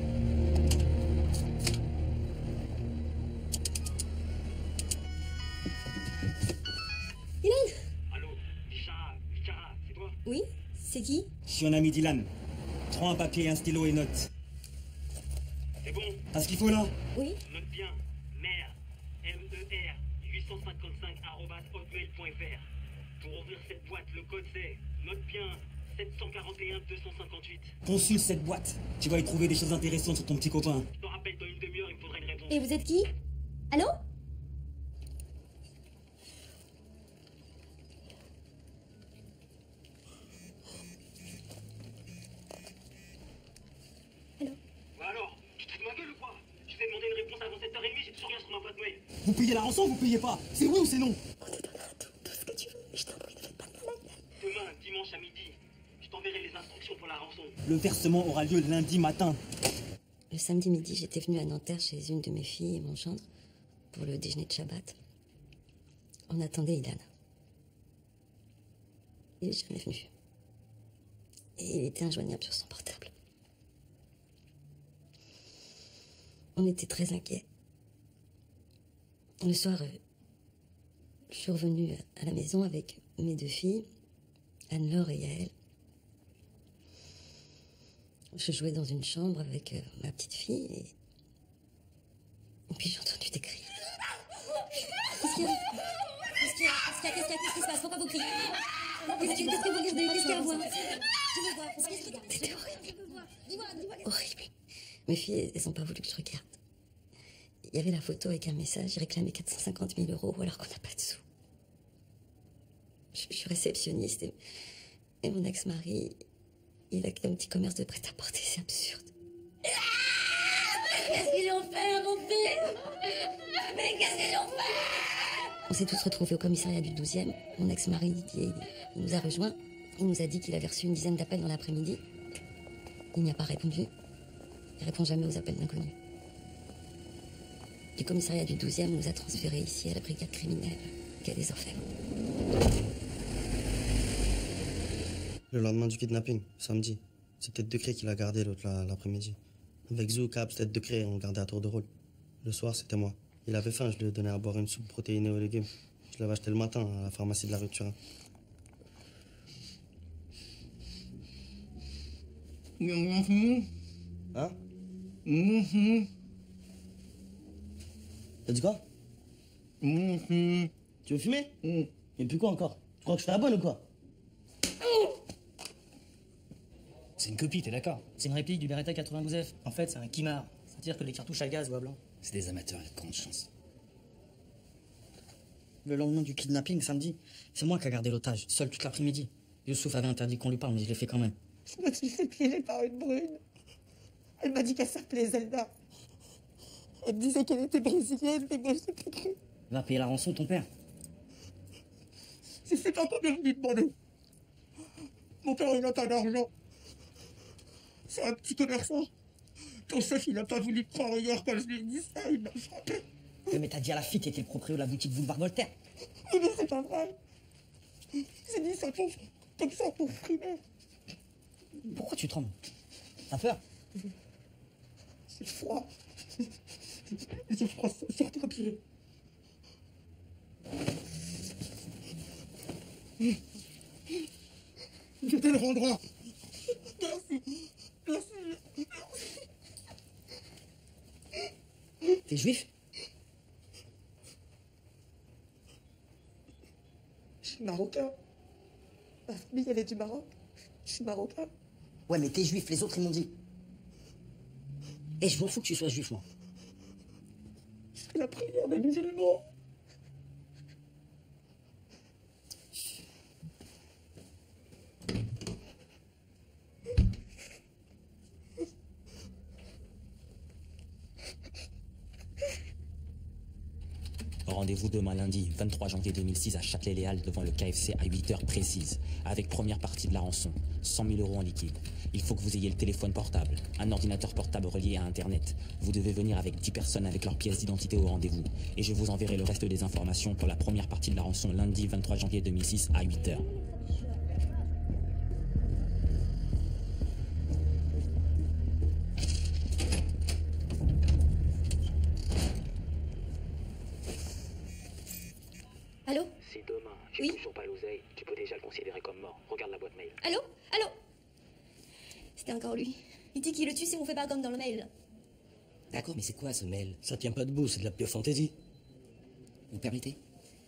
Ilan? Allô, Bichara, Bichara, c'est toi? Oui? C'est qui? Je suis un ami d'Ilan. Prends un papier, un stylo et note. C'est bon? T'as ce qu'il faut là? Oui? Note bien, mère, M E R, huit cent cinquante-cinq arobase hotmail point F R. Pour ouvrir cette boîte, le code c'est, note bien, sept cent quarante et un deux cent cinquante-huit. Consulte cette boîte. Tu vas y trouver des choses intéressantes sur ton petit copain. Je te rappelle, dans une demi-heure, il me faudrait une réponse. Et vous êtes qui? Allô? Bah alors, tu te fous de ma gueule ou quoi? Je t'ai demandé une réponse avant sept heures trente, j'ai toujours rien sur ma boîte mail. Vous payez la rançon ou vous payez pas? C'est oui ou c'est non? Demain, dimanche à midi, je t'enverrai les instructions pour la rançon. Le versement aura lieu lundi matin. Le samedi midi, j'étais venue à Nanterre chez une de mes filles et mon gendre pour le déjeuner de Shabbat. On attendait Ilan. Il est jamais venu. Et il était injoignable sur son portable. On était très inquiets. Le soir, euh, je suis revenue à la maison avec mes deux filles, Anne-Laure et Yael. Je jouais dans une chambre avec euh, ma petite fille et... et puis j'ai entendu des cris. Qu'est-ce qu'il y a? Qu'est-ce qu'il y a? Qu'est-ce qu'il y a? Qu'est-ce qu'il y a? Qu'est-ce qui se passe? Pourquoi vous criez? Qu'est-ce que qu'est-ce que vous regardez? Qu'est-ce qu'il y a à voir? Je veux voir. Qu'est-ce qu'il y a? C'était horrible. Je veux voir. Dis-moi, dis-moi. Horrible. Mes filles, elles n'ont pas voulu que je regarde. Il y avait la photo avec un message, il réclamait quatre cent cinquante mille euros alors qu'on n'a pas de sous. Je, je suis réceptionniste et, et mon ex-mari, il a un petit commerce de prêt-à-porter, c'est absurde. Qu'est-ce qu'ils ont fait, mon fils? Mais qu'est-ce qu'ils ont fait? On s'est tous retrouvés au commissariat du douzième. Mon ex-mari, il, il nous a rejoints. Il nous a dit qu'il avait reçu une dizaine d'appels dans l'après-midi. Il n'y a pas répondu. Il répond jamais aux appels d'inconnus. Du commissariat du douzième nous a transférés ici à la brigade criminelle, quai des Orfèvres. Le lendemain du kidnapping, samedi, c'est Tête de Craie qui l'a gardé l'autre la- l'après-midi. Avec Zou, Caps, Tête de Craie, on gardait à tour de rôle. Le soir, c'était moi. Il avait faim, je lui ai donné à boire une soupe protéinée aux légumes. Je l'avais acheté le matin à la pharmacie de la rue de Turin. Hein? T'as dit quoi? Tu veux fumer? Et puis quoi encore? Tu crois que je te la bonne ou quoi? C'est une copie, t'es d'accord? C'est une réplique du Beretta quatre-vingt-douze F. En fait, c'est un Kimar. C'est-à-dire que les cartouches à gaz ou à blanc. C'est des amateurs avec grande chance. Le lendemain du kidnapping, samedi, c'est moi qui a gardé l'otage, seul toute l'après-midi. Youssouf avait interdit qu'on lui parle, mais je l'ai fait quand même. Je me suis fait piéger par une brune. Elle m'a dit qu'elle s'appelait Zelda. Elle me disait qu'elle était brésilienne, mais moi je l'ai pas cru. Va payer la rançon, ton père. Je sais pas combien je lui ai demandé. Mon père, il a pas d'argent. C'est un petit commerçant. Ton chef, il a pas voulu te prendre hier quand je lui ai dit ça, il m'a frappé. Mais t'as dit à la fille qui était le propriétaire de la boutique Boulevard Voltaire. Oui, mais c'est pas vrai. J'ai dit ça pour, comme ça pour frimer. Pourquoi tu trembles? T'as peur? J'ai froid. J'ai froid sur toi, pied. Je te le rendrai. Merci. Merci. T'es juif? Je suis marocain. Ma famille, elle est du Maroc. Je suis marocain. Ouais, mais t'es juif, les autres, ils m'ont dit. Et je m'en fous que tu sois juif, moi. Je fais la prière des musulmans. Rendez-vous demain lundi, vingt-trois janvier deux mille six à Châtelet-Les-Halles devant le K F C à huit heures précises, avec première partie de la rançon, cent mille euros en liquide. Il faut que vous ayez le téléphone portable, un ordinateur portable relié à Internet. Vous devez venir avec dix personnes avec leurs pièces d'identité au rendez-vous. Et je vous enverrai le reste des informations pour la première partie de la rançon lundi vingt-trois janvier deux mille six à huit heures. Allô? Si demain, j'ai Oui. toujours pas l'oseille, tu peux déjà le considérer comme mort. Regarde la boîte mail. Allô? Allô? C'était encore lui. Il dit qu'il le tue si on fait pas comme dans le mail. D'accord, mais c'est quoi ce mail? Ça tient pas debout, c'est de la pure fantaisie. Vous permettez?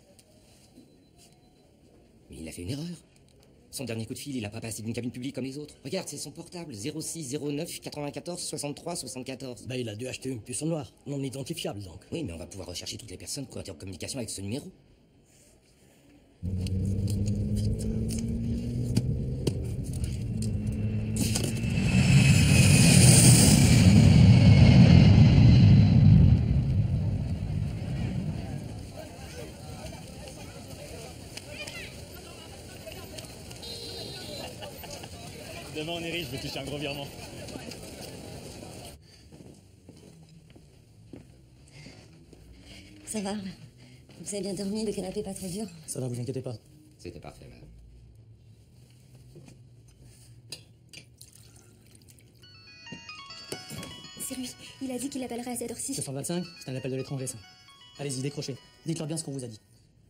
Mais il a fait une erreur. Son dernier coup de fil, il a pas passé d'une cabine publique comme les autres. Regarde, c'est son portable, zéro six zéro neuf quatre-vingt-quatorze soixante-trois soixante-quatorze. Bah, il a dû acheter une puce en noir, non identifiable donc. Oui, mais on va pouvoir rechercher toutes les personnes qui ont été en communication avec ce numéro. Demain on est riche, je vais toucher un gros virement. Ça va. Vous avez bien dormi, le canapé pas très dur? Ça va, vous inquiétez pas. C'était parfait, madame. C'est lui. Il a dit qu'il appellerait à cette heure-ci. sept cent vingt-cinq, c'est un appel de l'étranger, ça. Allez-y, décrochez. Dites-leur bien ce qu'on vous a dit.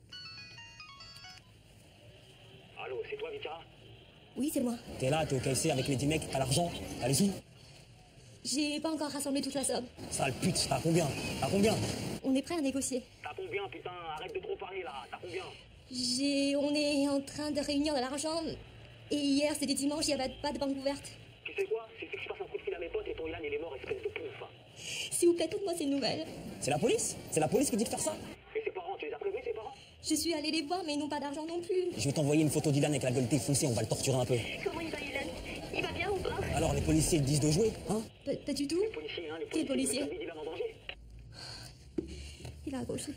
Allô, c'est toi, Vika? Oui, c'est moi. T'es là, t'es au K F C avec les dix mecs, t'as l'argent, allez-y. J'ai pas encore rassemblé toute la somme. Sale pute, t'as combien? T'as combien? On est prêt à négocier. T'as combien, putain? Arrête de trop parler, là. T'as combien? J'ai... On est en train de réunir de l'argent. Et hier, c'était dimanche, il n'y avait pas de banque ouverte. Tu sais quoi? C'est que je passe un coup de fil à mes potes et ton Ilan, il est mort, espèce de pouf. S'il vous plaît, donne-moi ces nouvelles. C'est la police? C'est la police qui dit de faire ça? Et ses parents, tu les as prévenus, ses parents? Je suis allée les voir, mais ils n'ont pas d'argent non plus. Je vais t'envoyer une photo d'Ilan avec la gueule défoncée, on va le torturer un peu. Comment il va, Ilan? Il va bien ou pas? Alors les policiers ils disent de jouer, hein? Pas, pas du tout. Les policiers, hein, les Quel policiers. policier? Il va en danger. Il a accroché.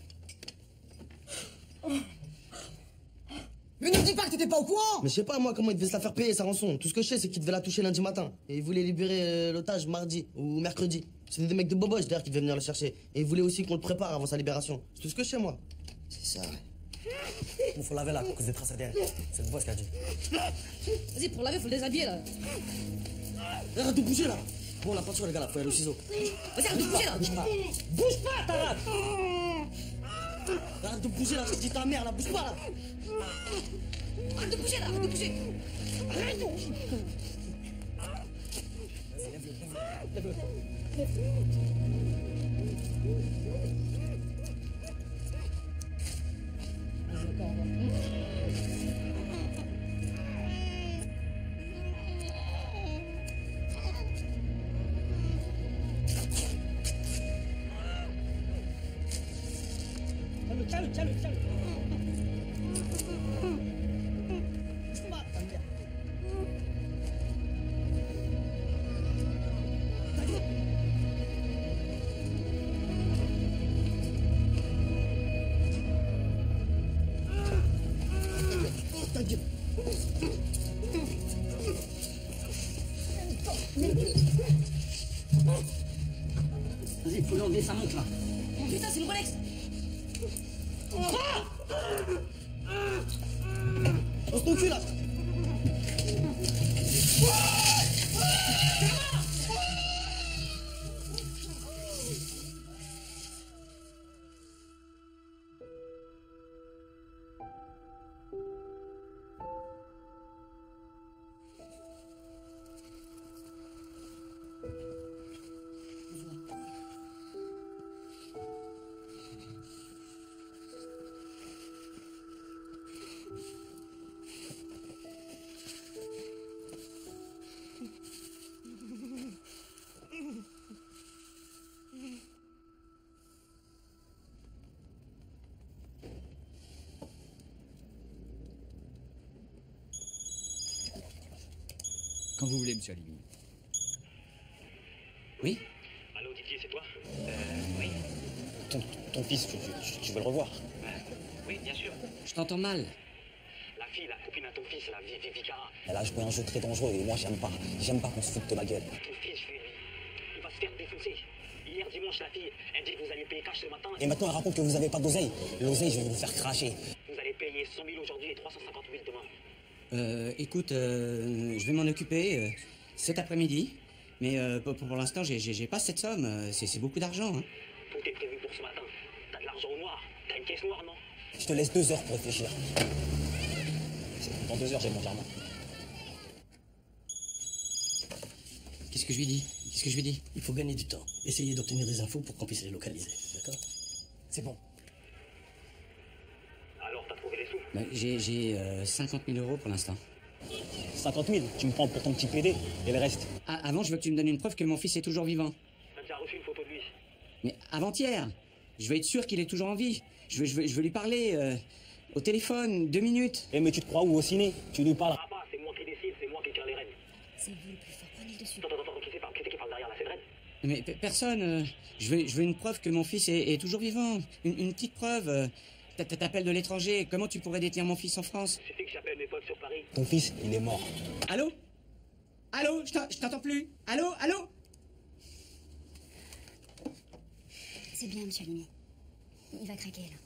Mais ne dis pas que t'étais pas au courant! Mais je sais pas, moi, comment il devait se la faire payer, sa rançon. Tout ce que je sais, c'est qu'il devait la toucher lundi matin. Et il voulait libérer euh, l'otage mardi ou mercredi. C'était des mecs de boboche, d'ailleurs, qui devaient venir le chercher. Et il voulait aussi qu'on le prépare avant sa libération. C'est tout ce que je sais, moi. C'est ça, ouais. Il faut laver là, à cause des traces A D N. C'est le boss qui a dit. Vas-y, pour laver, faut le déshabiller là. Arrête de bouger là! Bon, la peinture, les gars, là, faut aller au ciseau. Vas-y, arrête de bouger là. Bouge pas! Bouge pas, ta Arrête de bouger là, je te dis ta mère là, bouge pas là! Arrête de bouger là, arrête de bouger. Arrête. Calme, calme, calme, calme. Vas-y, il faut l'enlever, ça monte là. Putain, c'est une Rolex. Pose ton cul là! Quand vous voulez, monsieur Alimi. Oui? Allô, Didier, c'est toi? Euh, oui. Ton, ton fils, tu, tu, tu veux le revoir? euh, Oui, bien sûr. Je t'entends mal. La fille, la copine à ton fils, la vie, vie, Vicara. Elle a joué un jeu très dangereux et moi, j'aime pas. J'aime pas qu'on se foute de ma gueule. Ton fils, je vais lui. Il va se faire défoncer. Hier dimanche, la fille, elle dit que vous alliez payer cash ce matin. Et maintenant, elle raconte que vous avez pas d'oseille. L'oseille, je vais vous faire cracher. Vous allez payer cent mille aujourd'hui et trois cent cinquante mille demain. Euh, écoute, euh, je vais m'en occuper euh, cet après-midi. Mais euh, pour, pour l'instant, j'ai, j'ai, j'ai pas cette somme. euh, C'est, c'est beaucoup d'argent. Hein. Tout est prévu pour ce matin. T'as de l'argent au noir. T'as une caisse noire, non? Je te laisse deux heures pour réfléchir. Dans deux heures, j'ai mon virement. Qu'est-ce que je lui dis? Qu'est-ce que je lui dis? Il faut gagner du temps. Essayez d'obtenir des infos pour qu'on puisse les localiser. D'accord? C'est bon. Alors, t'as trouvé les sous? Ben, j'ai j'ai euh, cinquante mille euros pour l'instant. cinquante mille, tu me prends pour ton petit P D, et le reste? Ah, avant, je veux que tu me donnes une preuve que mon fils est toujours vivant. T'as déjà reçu une photo de lui? Mais avant-hier, je veux être sûr qu'il est toujours en vie. Je veux, je veux, je veux lui parler euh, au téléphone, deux minutes. Eh mais tu te crois où au ciné? Tu lui parles? Ah pas, c'est moi qui décide, c'est moi qui tire les rênes. C'est vous le plus fort, prenez le dessus. Attends, attends, attends, qui c'est par- qui c'est qui parle derrière là? C'est Dredd? Mais pe- personne. euh, je, veux, je veux une preuve que mon fils est, est toujours vivant. Une, une petite preuve. euh, t'a- t'a- T'appelles de l'étranger. Comment tu pourrais détenir mon fils en France? Suffit que j'appelle mes potes sur Paris. Ton fils, il est mort. Allô? Allô? Je t'en- je t'entends plus. Allô? Allô? C'est bien, monsieur Alimi. Il va craquer, là.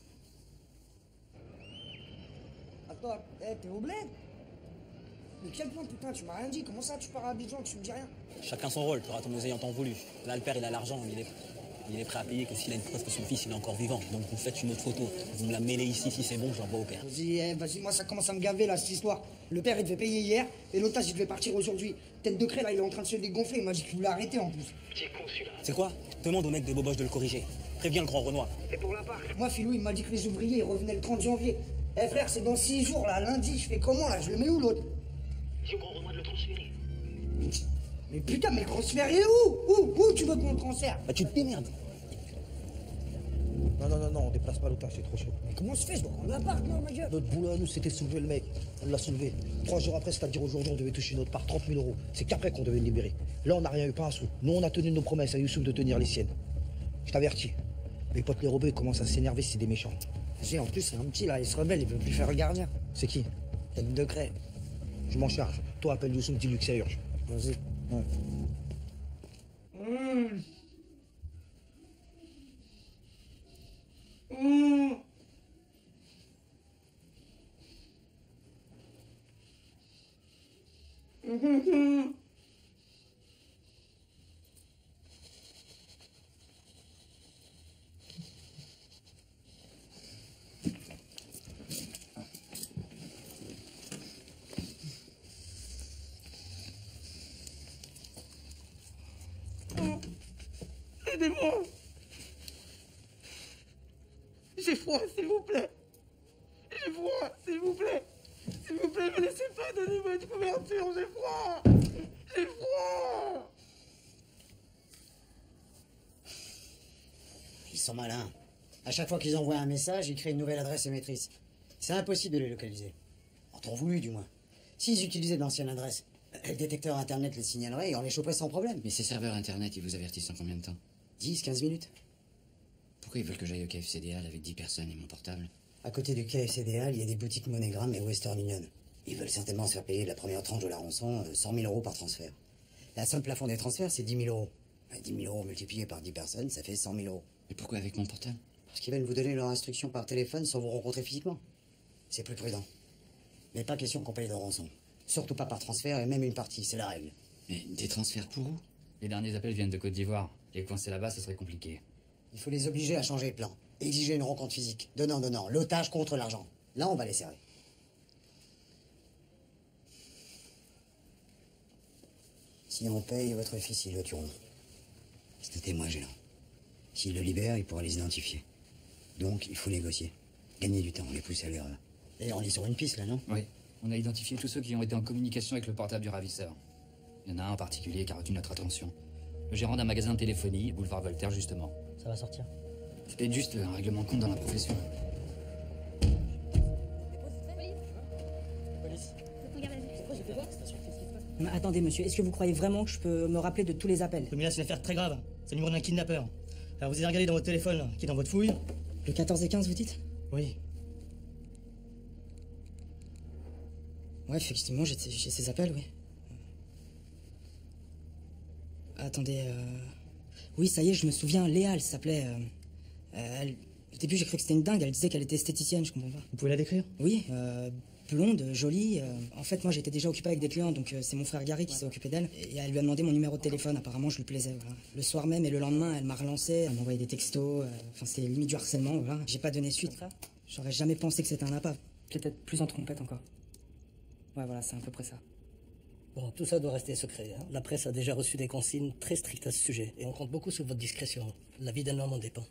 Attends, hey, t'es au bled? Mais quel point, putain, tu m'as rien dit. Comment ça, tu pars à Abidjan, tu me dis rien? Chacun son rôle, tu auras ton oseille en temps voulu. Là, le père, il a l'argent, il est, il est prêt à payer que s'il a une preuve que son fils, il est encore vivant. Donc, vous faites une autre photo. Vous me la mêlez ici, si c'est bon, je l'envoie au père. Vas-y, eh, vas-y, moi, ça commence à me gaver, là, cette histoire. Le père, il devait payer hier, et l'otage, il devait partir aujourd'hui. Tête de craie, là, il est en train de se dégonfler. Il m'a dit qu'il voulait arrêter, en plus. Petit con, celui-là. C'est quoi? Demande au mec de Boboche de le corriger. Préviens le grand Renoir. C'est pour la part. Moi, Philou, il m'a dit que les ouvriers, ils revenaient le trente janvier. Eh, frère, c'est dans six jours, là, lundi. Je fais comment, là? Je le mets où, l'autre? Dis au grand Renoir de le transférer. Mais putain, mais le transfert, il est où? Où? Où tu veux qu'on le transfère? Bah, tu te démerdes. Non, non, non, non, on déplace pas l'otage, c'est trop chaud. Mais comment se fait? Je dois rendre l'appart, non, ma gueule? Notre boulot à nous, c'était de soulever le mec. On l'a soulevé. Trois jours après, c'est-à-dire aujourd'hui, on devait toucher notre part, trente mille euros. C'est qu'après qu'on devait le libérer. Là, on n'a rien eu, pas un sou. Nous, on a tenu nos promesses à Youssouf de tenir les siennes. Je t'avertis. Mes potes les robots, ils commencent à s'énerver si c'est des méchants. Vas-y, en plus, c'est un petit, là, il se rebelle, il veut plus faire le gardien. C'est qui? Tête de craie. Je m'en charge. Toi, appelle Youssouf, dis-lui que c'est urgent. Vas-y. Ouais. Mmh. Mmh. Mmh. Aidez-moi. J'ai froid, s'il vous plaît. J'ai froid, s'il vous plaît. S'il vous plaît, ne me laissez pas, donnez-moi une couverture, j'ai froid. J'ai froid. Ils sont malins. À chaque fois qu'ils envoient un message, ils créent une nouvelle adresse émettrice. C'est impossible de les localiser. En temps voulu, du moins. S'ils utilisaient d'anciennes adresses, le détecteur internet les signalerait et on les choperait sans problème. Mais ces serveurs internet, ils vous avertissent en combien de temps? dix, quinze minutes. Pourquoi ils veulent que j'aille au K F C D Hall avec dix personnes et mon portable? À côté du K F C D Hall, il y a des boutiques MoneyGram et Western Union. Ils veulent certainement se faire payer la première tranche de la rançon, euh, cent mille euros par transfert. La somme plafond des transferts, c'est dix mille euros. Bah, dix mille euros multipliés par dix personnes, ça fait cent mille euros. Mais pourquoi avec mon portable? Parce qu'ils veulent vous donner leurs instructions par téléphone sans vous rencontrer physiquement. C'est plus prudent. Mais pas question qu'on paye de rançon. Surtout pas par transfert et même une partie, c'est la règle. Mais des transferts pour où? Les derniers appels viennent de Côte d'Ivoire. Les coincer là-bas, ce serait compliqué. Il faut les obliger à changer de plan. Exiger une rencontre physique. Donnant, donnant. L'otage contre l'argent. Là, on va les serrer. Si on paye, votre fils, ils le tueront. C'est un témoin gênant. S'il le libère, il pourra les identifier. Donc, il faut négocier. Gagner du temps, les pousser à l'erreur. D'ailleurs, on est sur une piste, là, non? Oui. On a identifié tous ceux qui ont été en communication avec le portable du ravisseur. Il y en a un en particulier qui a retenu notre attention. Le gérant d'un magasin de téléphonie, boulevard Voltaire, justement. Ça va sortir. C'était juste un règlement de compte dans la profession. Police. Regarde la vue. C'est quoi, j'ai fait quoi? Qu'est-ce qui se passe? Mais attendez, monsieur, est-ce que vous croyez vraiment que je peux me rappeler de tous les appels? Mais là, c'est une affaire très grave. C'est le numéro d'un kidnappeur. Alors vous avez regardé dans votre téléphone, là, qui est dans votre fouille? Le quatorze et quinze, vous dites? Oui. Ouais, effectivement, j'ai j'ai ces appels, oui. Attendez, euh... oui, ça y est, je me souviens, Léa, elle s'appelait... Euh... euh, elle... Au début, j'ai cru que c'était une dingue, elle disait qu'elle était esthéticienne, je comprends pas. Vous pouvez la décrire? Oui, euh, blonde, jolie. euh, En fait, moi, j'étais déjà occupé avec des clients, donc euh, c'est mon frère Gary qui s'est occupé d'elle. Et elle lui a demandé mon numéro de téléphone, apparemment, je lui plaisais, voilà. Le soir même et le lendemain, elle m'a relancé, elle m'a envoyé des textos, euh, enfin, c'était limite du harcèlement, voilà. J'ai pas donné suite. J'aurais jamais pensé que c'était un appât. Peut-être plus en trompette encore. Ouais, voilà, c'est à peu près ça. Bon, tout ça doit rester secret. Hein. La presse a déjà reçu des consignes très strictes à ce sujet, et on compte beaucoup sur votre discrétion. La vie d'un homme en dépend.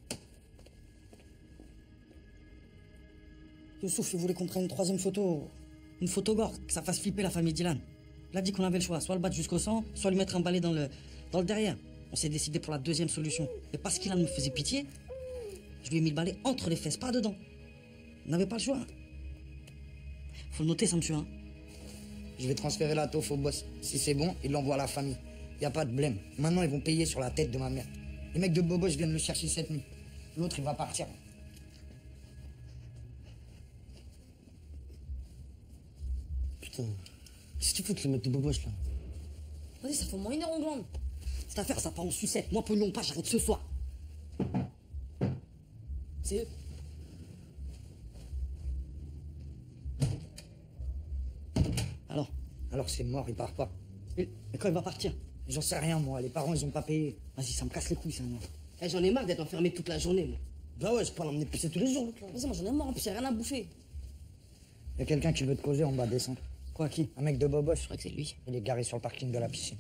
Youssouf, il voulait qu'on prenne une troisième photo. Une photo gore, que ça fasse flipper la famille Dylan. Il a dit qu'on avait le choix, soit le battre jusqu'au sang, soit lui mettre un balai dans le, dans le derrière. On s'est décidé pour la deuxième solution. Et parce qu'il me faisait pitié, je lui ai mis le balai entre les fesses, pas dedans. On n'avait pas le choix. Faut le noter, ça me tue, hein. Je vais transférer la taufe au boss. Si c'est bon, il l'envoie à la famille. Y a pas de blême. Maintenant, ils vont payer sur la tête de ma mère. Les mecs de Bobo, je viens de le chercher cette nuit. L'autre, il va partir. Putain, qu'est-ce que tu fais avec les mecs de Boboche, là? Vas-y, ça fait au moins une heure en glande. Cette affaire, ça part en sucette. Moi, pognon pas, j'arrête ce soir. C'est eux. Alors Alors c'est mort, il part pas. Mais quand il va partir? J'en sais rien, moi. Les parents, ils ont pas payé. Vas-y, ça me casse les couilles, ça, moi. Eh, j'en ai marre d'être enfermé toute la journée, moi. Bah ouais, je peux l'emmener pisser tous les jours, l'autre, là. Vas-y, moi, j'en ai marre, en plus, y'a rien à bouffer. Y a quelqu'un qui veut te causer, on va descendre. Quoi, qui? Un mec de Boboche. Je crois que c'est lui. Il est garé sur le parking de la piscine.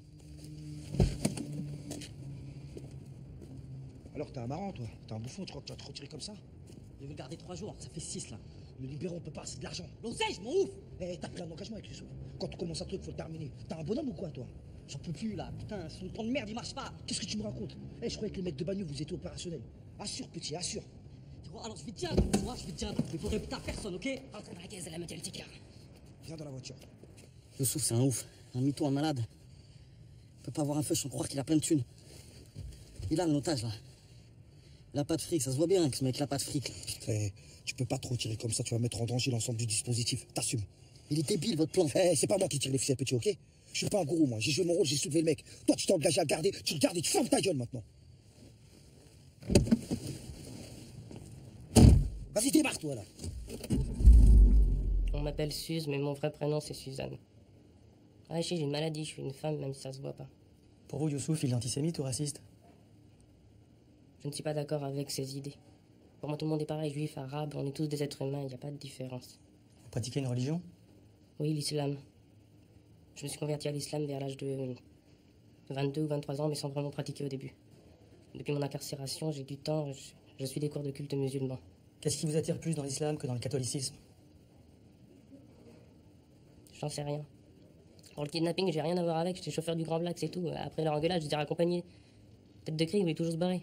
Alors, t'es un marrant, toi. T'es un bouffon, tu crois que tu vas te retirer comme ça? Je vais le garder trois jours, ça fait six, là. Le libérer, on peut pas, c'est de l'argent. L'oseille, je m'en ouf. Eh, t'as pris un engagement avec Youssouf. Quand tu commences un truc, faut le terminer. T'es un bonhomme ou quoi, toi? J'en peux plus, là. Putain, son temps de merde, il marche pas. Qu'est-ce que tu me racontes? Eh, je croyais que les mecs de Bagneux, vous étiez opérationnels. Assure, petit, assure. Alors, je vais te dire, tu vois, je vais te dire, mais faut répéter à personne, ok? Rentre dans la caisse, elle a mis le ticket. Viens dans la voiture. Youssouf, c'est un ouf. Un mytho, un malade. Il peut pas avoir un feu sans croire qu'il a plein de thunes. Il a l'otage, là. Il a pas de fric, ça se voit bien que ce mec il a pas de fric. Eh, tu peux pas trop tirer comme ça, tu vas mettre en danger l'ensemble du dispositif. T'assumes. Il est débile, votre plan. Eh, c'est pas moi qui tire les ficelles, petit, ok? Je suis pas un gourou, moi. J'ai joué mon rôle, j'ai soulevé le mec. Toi, tu t'es engagé à le garder, tu le gardes et tu fermes ta gueule maintenant. Vas-y, démarre-toi, là. On m'appelle Suze, mais mon vrai prénom, c'est Suzanne. Ah, j'ai une maladie, je suis une femme, même si ça se voit pas. Pour vous, Youssouf, il est antisémite ou raciste? Je ne suis pas d'accord avec ses idées. Pour moi, tout le monde est pareil, juif, arabe, on est tous des êtres humains, il n'y a pas de différence. Vous pratiquez une religion? Oui, l'islam. Je me suis converti à l'islam vers l'âge de vingt-deux ou vingt-trois ans, mais sans vraiment pratiquer au début. Depuis mon incarcération, j'ai du temps, je, je suis des cours de culte musulman. Qu'est-ce qui vous attire plus dans l'islam que dans le catholicisme? J'en sais rien. Pour le kidnapping, j'ai rien à voir avec, j'étais chauffeur du Grand Black, c'est tout. Après leur engueulade, je les ai raccompagnés. Tête de cri, il voulait toujours se barrer.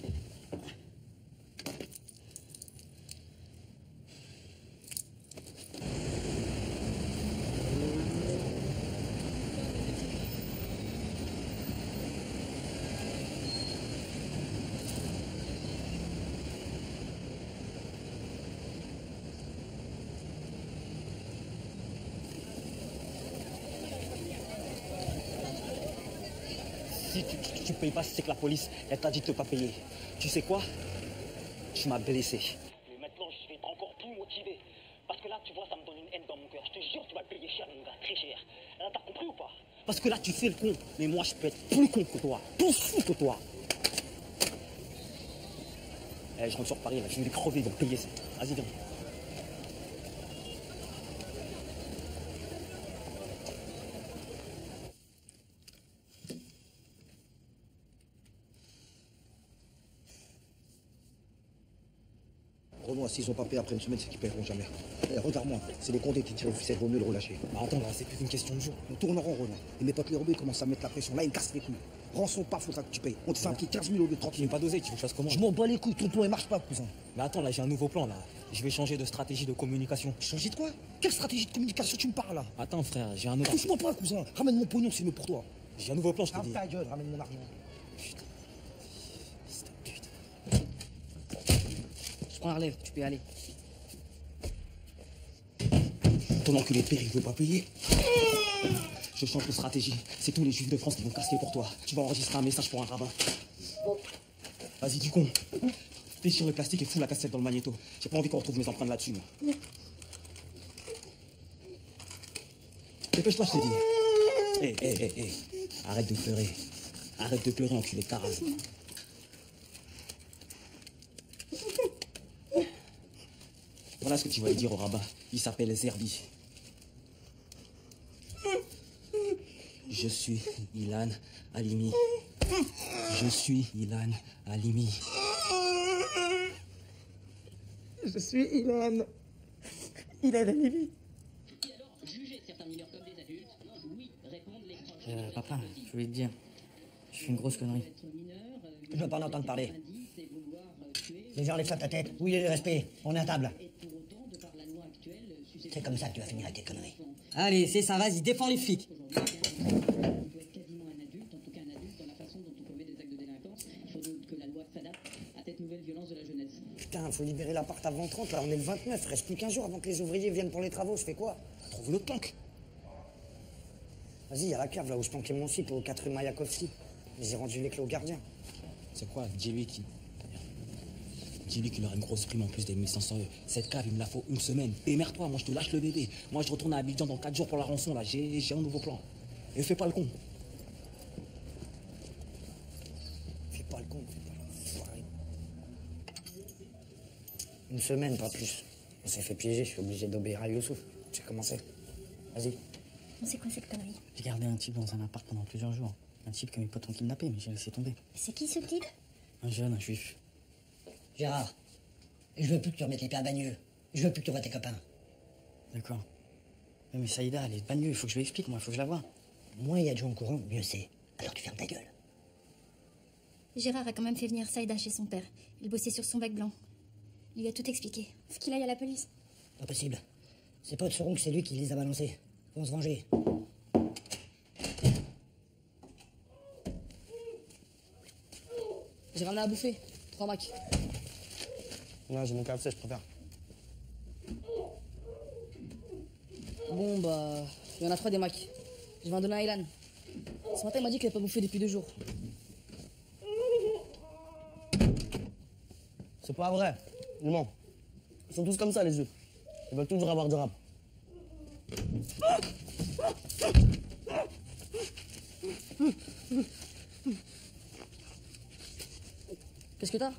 Si tu, tu, tu payes pas, c'est que la police, elle t'a dit de ne pas payer. Tu sais quoi? Tu m'as blessé. Mais maintenant, je vais être encore plus motivé. Parce que là, tu vois, ça me donne une haine dans mon cœur. Je te jure, tu vas le payer cher, mon gars, très cher. Là, t'as compris ou pas? Parce que là, tu fais le con. Mais moi, je peux être plus con que toi. Plus fou que toi. Eh, je rentre sur Paris, là. Je vais les crever, de me payer ça. Vas-y, viens. Renoir, s'ils ont pas payé après une semaine, c'est qu'ils paieront jamais. Eh, regarde-moi, c'est les condés qui tirent les ficelles, vaut mieux le relâcher. Bah attends, là, c'est plus qu'une question de jour. On tourne en rond, Renoir. Et mes potes les rebeux commencent à mettre la pression. Là, ils me cassent les couilles. Rançon pas, faudra que tu payes. On te fait un petit quinze mille au lieu de trente mille. Tu n'es pas dosé, tu veux que je fasse comment? Je m'en bats les couilles, ton plan il marche pas, cousin. Mais attends, là, j'ai un nouveau plan, là. Je vais changer de stratégie de communication. Changer de quoi? Quelle stratégie de communication tu me parles là? Attends, frère, j'ai un autre. Touche-moi pas, cousin. Ramène mon pognon, c'est mieux pour toi. J'ai un nouveau plan, je te Ferme dis. ta gueule, ramène mon argent. Je prends la relève, tu peux y aller. Ton enculé de père, il veut pas payer. Je change de stratégie. C'est tous les juifs de France qui vont casser pour toi. Tu vas enregistrer un message pour un rabbin. Vas-y, du con. Déchire le plastique et fous la cassette dans le magnéto. J'ai pas envie qu'on retrouve mes empreintes là-dessus. moi. Dépêche-toi, je t'ai dit. Hé, hé, hé, hé. Arrête de pleurer. Arrête de pleurer, enculé de Taraz. Voilà ce que tu vas lui dire au rabbin. Il s'appelle Zerbi. Je suis Ilan Halimi. Je suis Ilan Halimi. Je suis Ilan. Ilan Halimi. Euh, papa, je voulais te dire, je fais une grosse connerie. Je veux pas en entendre parler. Les gens lèvent ta tête. Oui, le respect. On est à table. C'est comme ça que tu vas finir avec tes conneries. Allez, c'est ça, vas-y, défends les flics. Putain, faut libérer l'appart avant trente, là on est le vingt-neuf, reste plus qu'un jour avant que les ouvriers viennent pour les travaux, je fais quoi? Trouve le planque. Vas-y, il y a la cave là où je planquais mon slip au quatre rue Mayakovsky. J'ai rendu les clés au gardien. C'est quoi, dis-lui qui... Dis-lui qu'il aura une grosse prime en plus des mille cinq cents euros. Cette cave, il me la faut une semaine. Démerde-toi, moi je te lâche le bébé. Moi je retourne à Abidjan dans quatre jours pour la rançon, là. J'ai j'ai un nouveau plan. Et fais pas le con. Fais pas le con, fais pas le con. Une semaine, pas plus. On s'est fait piéger, je suis obligé d'obéir à Youssouf. J'ai commencé. Vas-y. C'est quoi cette connerie? J'ai gardé un type dans un appart pendant plusieurs jours. Un type que mes potes ont kidnappé, mais j'ai laissé tomber. C'est qui ce type? Un jeune, un juif. Gérard, je veux plus que tu remettes les pieds à Bagneux. Je veux plus que tu vois tes copains. D'accord. Mais Saïda, elle est de Bagneux, il faut que je lui explique, moi, il faut que je la voie. Moins il y a de gens au courant, mieux c'est. Alors tu fermes ta gueule. Gérard a quand même fait venir Saïda chez son père. Il bossait sur son bac blanc. Il lui a tout expliqué. Faut qu'il aille à la police. Pas possible. Ses potes sauront que c'est lui qui les a balancés. Ils vont se venger. J'ai ramené à bouffer. Trois macs. Non, j'ai mon K F C, je préfère. Bon, bah, il y en a trois des macs. Je vais en donner à Ilan. Ce matin, il m'a dit qu'il n'avait pas bouffé depuis deux jours. C'est pas vrai. Ils mentent. Ils sont tous comme ça, les yeux. Ils veulent toujours avoir du rap. Qu'est-ce que t'as?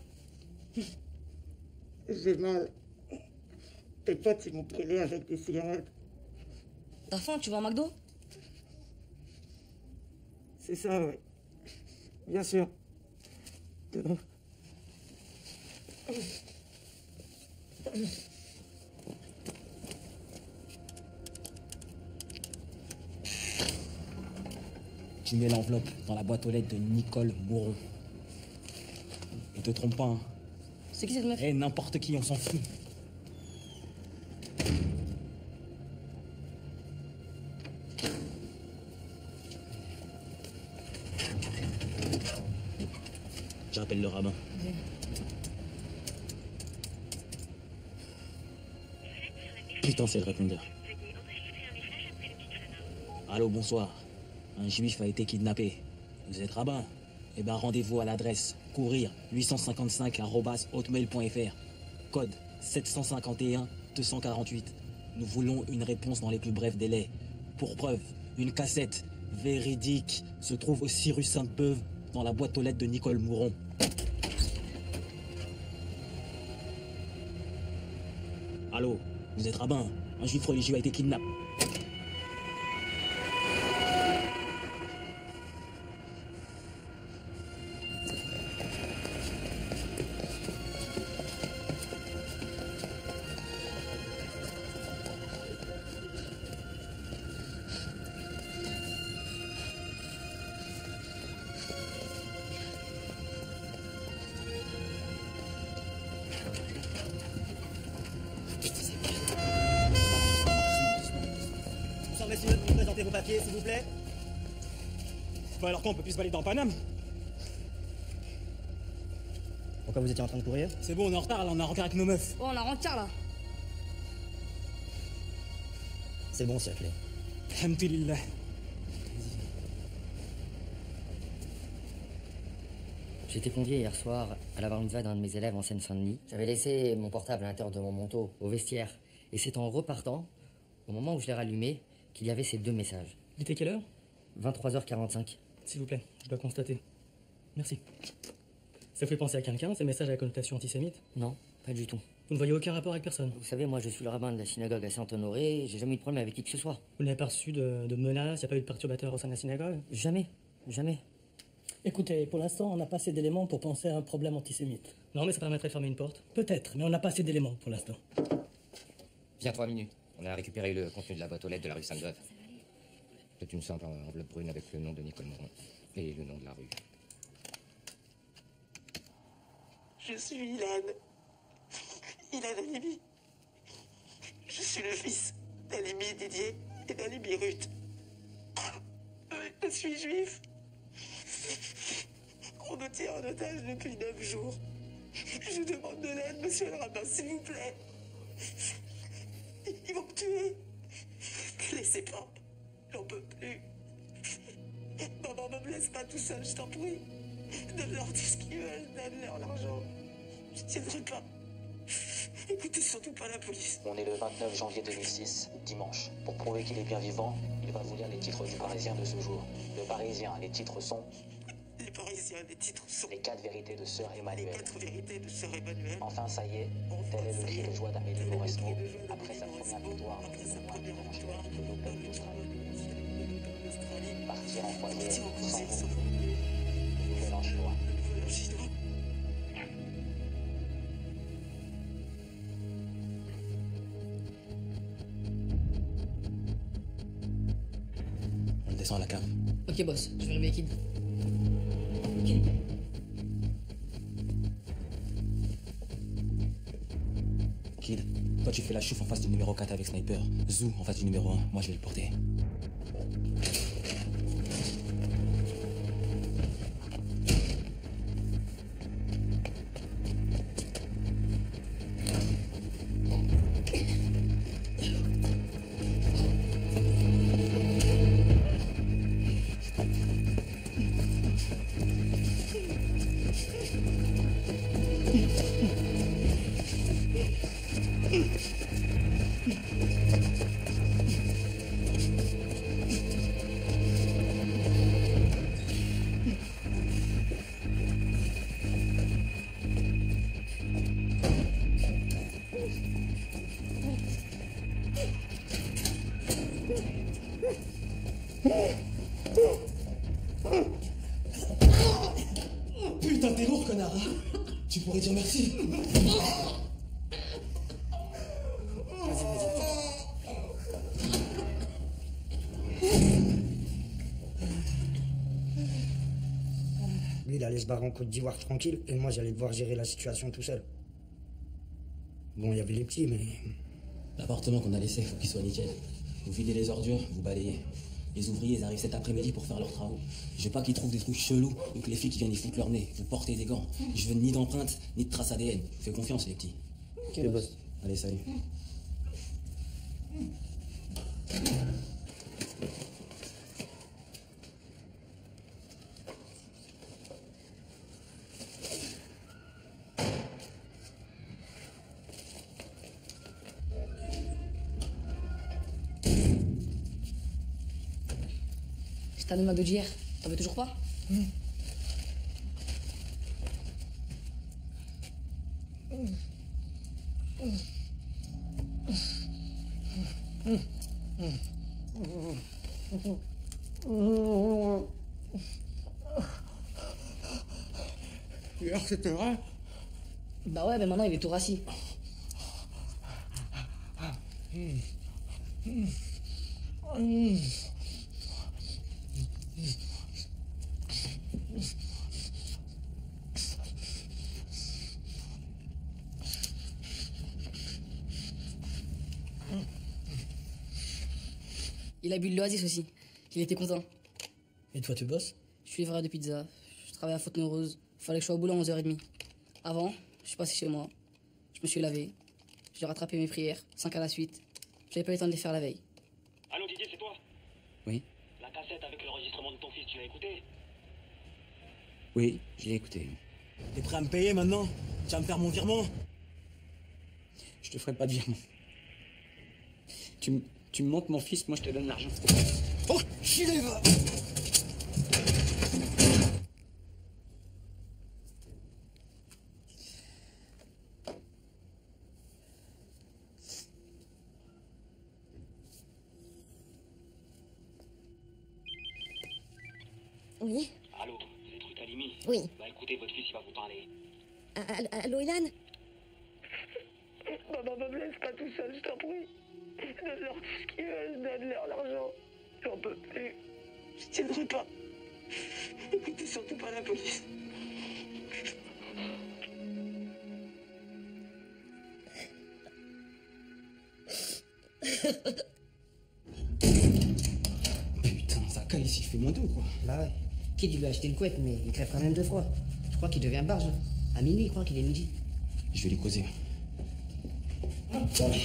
J'ai mal. Tes potes, ils m'ont brûlé avec des cigarettes. T'as faim? Tu veux un McDo? C'est ça, ouais. Bien sûr. Dedans. Tu mets l'enveloppe dans la boîte aux lettres de Nicole Mouron. Ne te trompe pas, hein. C'est qui cette meuf? Eh, n'importe qui, on s'en fout. J'appelle le rabbin. Putain, c'est le répondeur. Allô, bonsoir. Un juif a été kidnappé. Vous êtes rabbin? Eh ben, rendez-vous à l'adresse courir huit cent cinquante-cinq arobase hotmail point fr. Code sept cent cinquante et un deux cent quarante-huit. Nous voulons une réponse dans les plus brefs délais. Pour preuve, une cassette véridique se trouve aussi rue Sainte-Beuve dans la boîte aux lettres de Nicole Mouron. Allô, vous êtes rabbin? Un juif religieux a été kidnappé. pied, s'il vous plaît. Bah alors quoi, on peut plus se balader dans Paname? Pourquoi vous étiez en train de courir? C'est bon, on est en retard, là, on a un rencard avec nos meufs. Oh, on a rencard là. C'est bon, c'est la clé. Alhamdulillah. J'ai été convié hier soir à la bar mitzvah d'un de mes élèves en Seine-Saint-Denis. J'avais laissé mon portable à l'intérieur de mon manteau, au vestiaire. Et c'est en repartant, au moment où je l'ai rallumé, qu'il y avait ces deux messages. Il était quelle heure? vingt-trois heures quarante-cinq. S'il vous plaît, je dois constater. Merci. Ça fait penser à quelqu'un, ces messages à la connotation antisémite? Non, pas du tout. Vous ne voyez aucun rapport avec personne? Vous savez, moi je suis le rabbin de la synagogue à Saint-Honoré, j'ai jamais eu de problème avec qui que ce soit. Vous n'avez pas reçu de, de menaces, il n'y a pas eu de perturbateurs au sein de la synagogue? Jamais, jamais. Écoutez, pour l'instant, on n'a pas assez d'éléments pour penser à un problème antisémite. Non, mais ça permettrait de fermer une porte. Peut-être, mais on n'a pas assez d'éléments pour l'instant. Viens trois minutes. On a récupéré le contenu de la boîte aux lettres de la rue Sainte-Beuve. C'est une simple enveloppe brune avec le nom de Nicole Moron et le nom de la rue. Je suis Ilan. Ilan Halimi. Je suis le fils d'Halimi Didier et d'Halimi Ruth. Je suis juif. On nous tient en otage depuis neuf jours. Je demande de l'aide, monsieur le rabbin, s'il vous plaît. Ils vont me tuer. Laissez pas. J'en peux plus. Maman, ne me laisse pas tout seul, je t'en prie. Donne-leur tout ce qu'ils veulent, donne-leur l'argent. Je tiendrai pas. Écoutez surtout pas la police. On est le vingt-neuf janvier deux mille six, dimanche. Pour prouver qu'il est bien vivant, il va vous lire les titres du Parisien de ce jour. Le Parisien, les titres sont... Les Parisiens, les titres sont... Les quatre vérités de Sœur Emmanuel. Les quatre vérités de Sœur Emmanuel. Enfin, ça y est, tel est le cri de joie d'Amélie Mauresmo après sa première victoire après sa première victoire de l'Open d'Australie. Partir en croisière sans vous. Nouvel ange chinois. On descend à la cave. Ok, boss, je vais réveiller Kid. Kid, toi tu fais la chouffe en face du numéro quatre avec Sniper. Zou en face du numéro un. Moi je vais le porter. Putain, t'es lourd, connard. Tu pourrais dire merci. Lui, il allait se barrer en Côte d'Ivoire tranquille, et moi, j'allais devoir gérer la situation tout seul. Bon, il y avait les petits, mais... L'appartement qu'on a laissé, faut qu'il soit nickel. Vous videz les ordures, vous balayez. Les ouvriers, ils arrivent cet après-midi pour faire leurs travaux. Je veux pas qu'ils trouvent des trucs chelous ou que les filles qui viennent y foutre leur nez. Vous portez des gants. Je veux ni d'empreintes, ni de traces A D N. Fais confiance, les petits. Ok, boss. Allez, salut. Je t'ai donné ma d'hier. T'en veux toujours pas? Mmh. Hier, c'était vrai? Bah ouais, mais maintenant il est tout rassis. Mmh. Mmh. Mmh. Il a bu de l'oasis aussi. Il était content. Et toi, tu bosses? Je suis livreur de pizza. Je travaille à Fontenay-aux-Roses. Fallait que je sois au boulot à onze heures trente. Avant, je suis passé chez moi. Je me suis lavé. J'ai rattrapé mes prières, cinq à la suite. J'avais pas eu le temps de les faire la veille. Allô Didier, c'est toi? Oui. La cassette avec l'enregistrement de ton fils, tu l'as écouté? Oui, je l'ai écouté. T'es prêt à me payer maintenant? Tu vas me faire mon virement? Je te ferai pas de virement. Tu, m- tu me montres mon fils, moi je te donne l'argent. Oh, chilé, va! Oui. Allô, c'est truc Alimi? Oui. Bah écoutez, votre fils il va vous parler. Ah, ah, Allô, Ilan? Maman, me laisse pas tout seul, je t'en prie. Donne-leur tout ce qu'ils veulent, donne-leur l'argent. J'en peux plus. Je tiendrai pas. Écoutez surtout pas la police. Putain, ça caille ici, je fais moins deux, quoi. Bah ouais. Kid, il lui a acheté une couette, mais il crève quand même deux fois. Je crois qu'il devient barge. À minuit, il croit qu'il est midi. Je vais lui causer. Ferme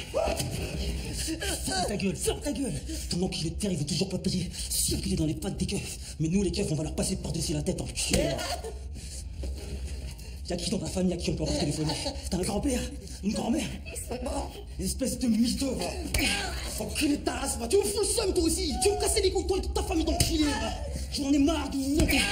ta gueule, ferme ta gueule. Ton enculé de terre, il veut toujours pas payer. Sûr qu'il est dans les pattes des keufs. Mais nous, les keufs, on va leur passer par-dessus la tête, enculé. Y'a qui dans ta famille à qui on peut avoir téléphoné? T'as un grand-père? Une grand-mère? Espèce de mytho, va. Enculé de ta race, va. Tu me fous le seum, toi aussi. Tu veux me casser les couilles, toi et toute ta famille d'enculés, va. J'en ai marre de vous monter.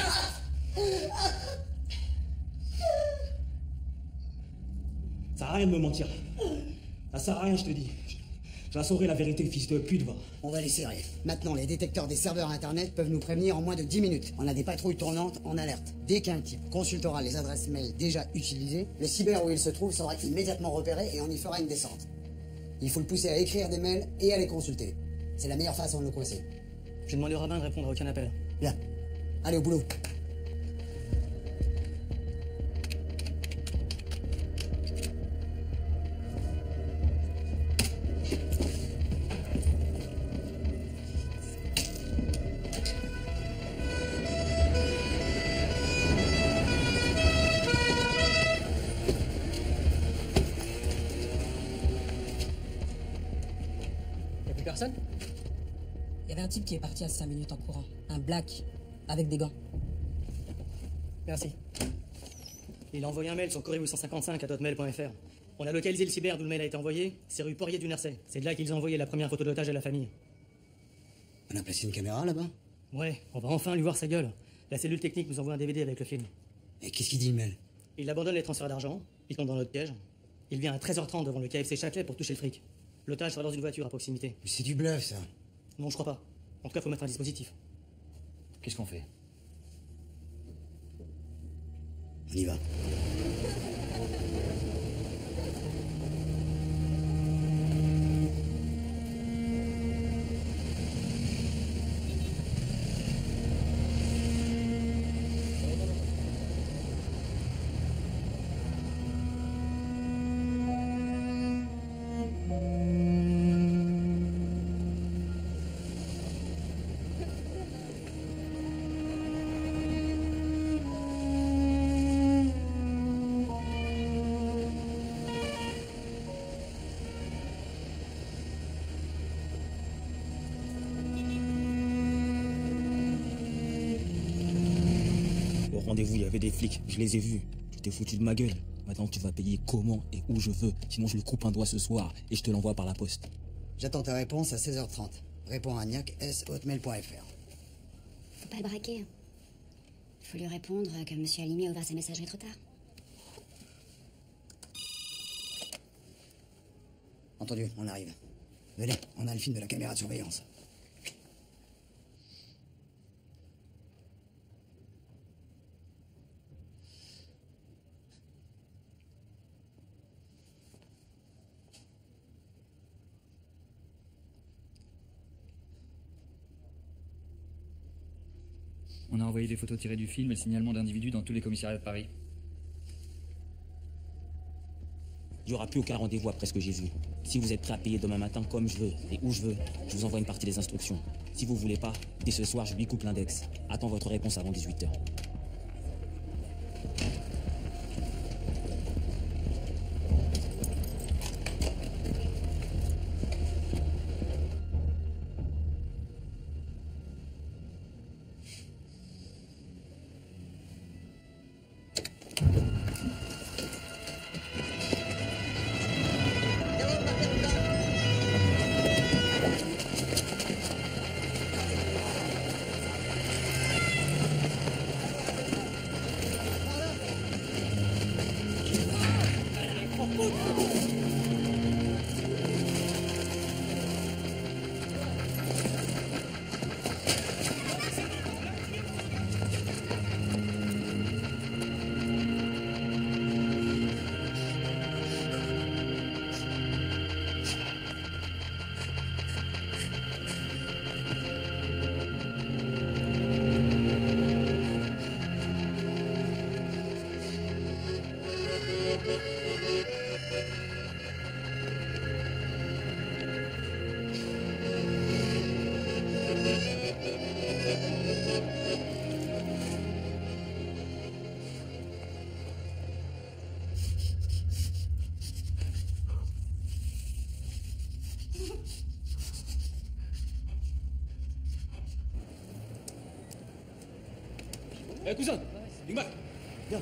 Ça sert à rien de me mentir. Ça sert à rien, je te dis. Je la saurai la vérité, fils de pute, va. On va les serrer. Maintenant, les détecteurs des serveurs internet peuvent nous prévenir en moins de dix minutes. On a des patrouilles tournantes en alerte. Dès qu'un type consultera les adresses mail déjà utilisées, le cyber où il se trouve sera immédiatement repéré et on y fera une descente. Il faut le pousser à écrire des mails et à les consulter. C'est la meilleure façon de le coincer. J'ai demandé au rabbin de répondre à aucun appel. Bien. Allez, au boulot. Y'a plus personne? Il y avait un type qui est parti à cinq minutes en courant. Un black, avec des gants. Merci. Il a envoyé un mail sur courrier huit cent cinquante-cinq à hotmail point fr. On a localisé le cyber d'où le mail a été envoyé. C'est rue Poirier du Nercey. C'est de là qu'ils ont envoyé la première photo d'otage à la famille. On a placé une caméra là-bas? Ouais, on va enfin lui voir sa gueule. La cellule technique nous envoie un D V D avec le film. Et qu'est-ce qu'il dit le mail? Il abandonne les transferts d'argent. Il tombe dans notre piège. Il vient à treize heures trente devant le K F C Châtelet pour toucher le fric. L'otage sera dans une voiture à proximité. Mais c'est du bluff, ça. Non, je crois pas. En tout cas, faut mettre un dispositif. Qu'est-ce qu'on fait? On y va. Au rendez-vous, il y avait des flics, je les ai vus. Tu t'es foutu de ma gueule. Maintenant, tu vas payer comment et où je veux. Sinon, je lui coupe un doigt ce soir et je te l'envoie par la poste. J'attends ta réponse à seize heures trente. Réponds à niac s hotmail point fr. Faut pas le braquer. Faut lui répondre que Monsieur Alimi a ouvert sa messagerie trop tard. Entendu, on arrive. Venez, on a le film de la caméra de surveillance. On a envoyé des photos tirées du film et le signalement d'individus dans tous les commissariats de Paris. Il n'y aura plus aucun rendez-vous après ce que j'ai vu. Si vous êtes prêt à payer demain matin comme je veux et où je veux, je vous envoie une partie des instructions. Si vous voulez pas, dès ce soir, je lui coupe l'index. Attends votre réponse avant dix-huit heures. Eh hey, cousin, Big Mac, viens.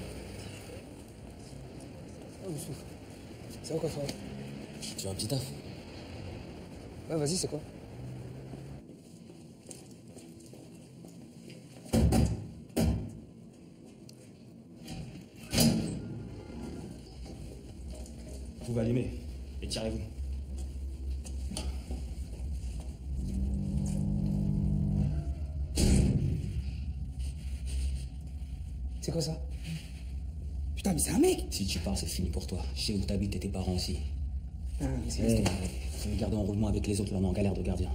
Oh, Youssou. C'est quoi, frère? Tu as un petit taf? Ouais, vas-y, c'est quoi? Vous pouvez allumer et tirez-vous. C'est quoi ça? Putain, mais c'est un mec! Si tu pars, c'est fini pour toi. Je sais où t'habites et tes parents aussi. Ah, mais c'est hey, hey, garde en roulement avec les autres, là, on est en galère de gardien.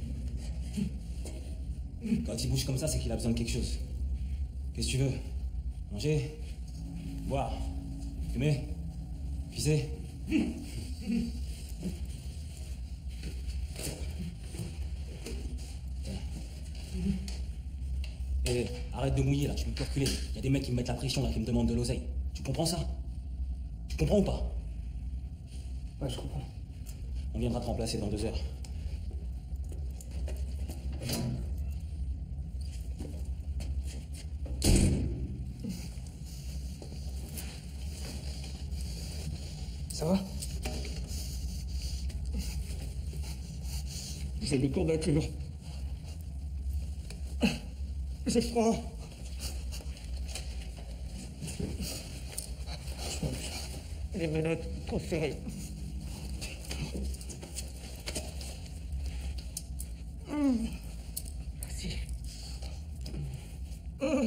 Quand il bouge comme ça, c'est qu'il a besoin de quelque chose. Qu'est-ce que tu veux? Manger? Boire? Fumer? Pisser? Eh, arrête de mouiller là, tu peux plus reculer. Il y a des mecs qui me mettent la pression là, qui me demandent de l'oseille. Tu comprends ça? Tu comprends ou pas? Ouais, je comprends. On viendra te remplacer dans deux heures. Ça va? J'ai des courbatures. J'ai froid. Les menottes trop serrées. Mmh. Merci. Mmh.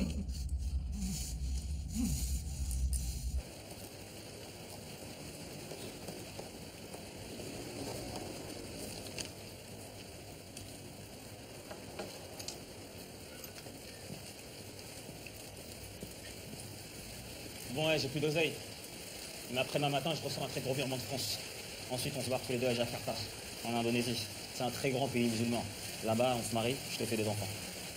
Bon, ouais, j'ai plus d'oseille. Mais après-demain matin, je reçois un très gros virement de France. Ensuite, on se barre tous les deux à Jakarta, en Indonésie. C'est un très grand pays musulman. Là-bas, on se marie, je te fais des enfants.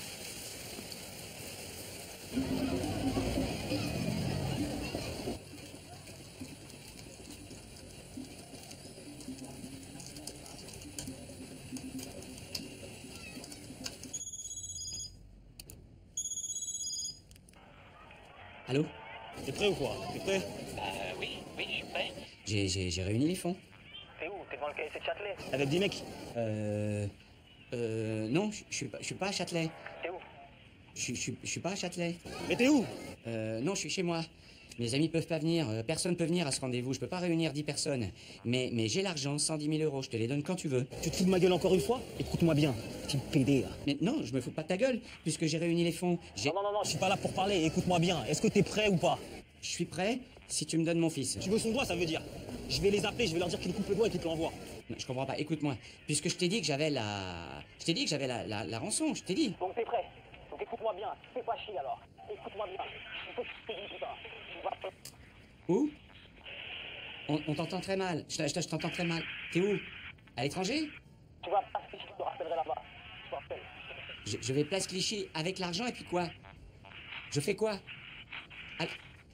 Allô? T'es prêt ou quoi? T'es prêt? Bah oui, oui, je suis prêt. J'ai, j'ai, j'ai réuni les fonds. T'es où? T'es devant le K F C de Châtelet? Avec des mecs? Euh... Euh... Non, je suis pas, je suis pas à Châtelet. T'es où? Je suis je suis pas à Châtelet. Mais t'es où? Euh... Non, je suis chez moi. Mes amis peuvent pas venir, euh, personne peut venir à ce rendez-vous, je peux pas réunir dix personnes. Mais, mais j'ai l'argent, cent dix mille euros, je te les donne quand tu veux. Tu te fous de ma gueule encore une fois? Écoute-moi bien, petit pédé là. Mais non, je me fous pas de ta gueule, puisque j'ai réuni les fonds. J'ai... Non, non, non, non, je suis pas là pour parler, écoute-moi bien. Est-ce que t'es prêt ou pas? Je suis prêt si tu me donnes mon fils. Tu veux son doigt, ça veut dire? Je vais les appeler, je vais leur dire qu'ils coupent le doigt et qu'ils te l'envoient. Non, je comprends pas, écoute-moi. Puisque je t'ai dit que j'avais la... Je t'ai dit que j'avais la, la, la rançon, je t'ai dit. Donc t'es prêt? Donc écoute-moi bien, fais pas chier alors. Écoute-moi bien. Il faut que je te dise, putain. Tu vas... Où? On, on t'entend très mal. Je, je, je t'entends très mal. T'es où? À l'étranger? Tu vas pas, je te rappellerai là-bas. Je te rappelle. je, je vais place Clichy avec l'argent et puis quoi? Je fais quoi? Allez.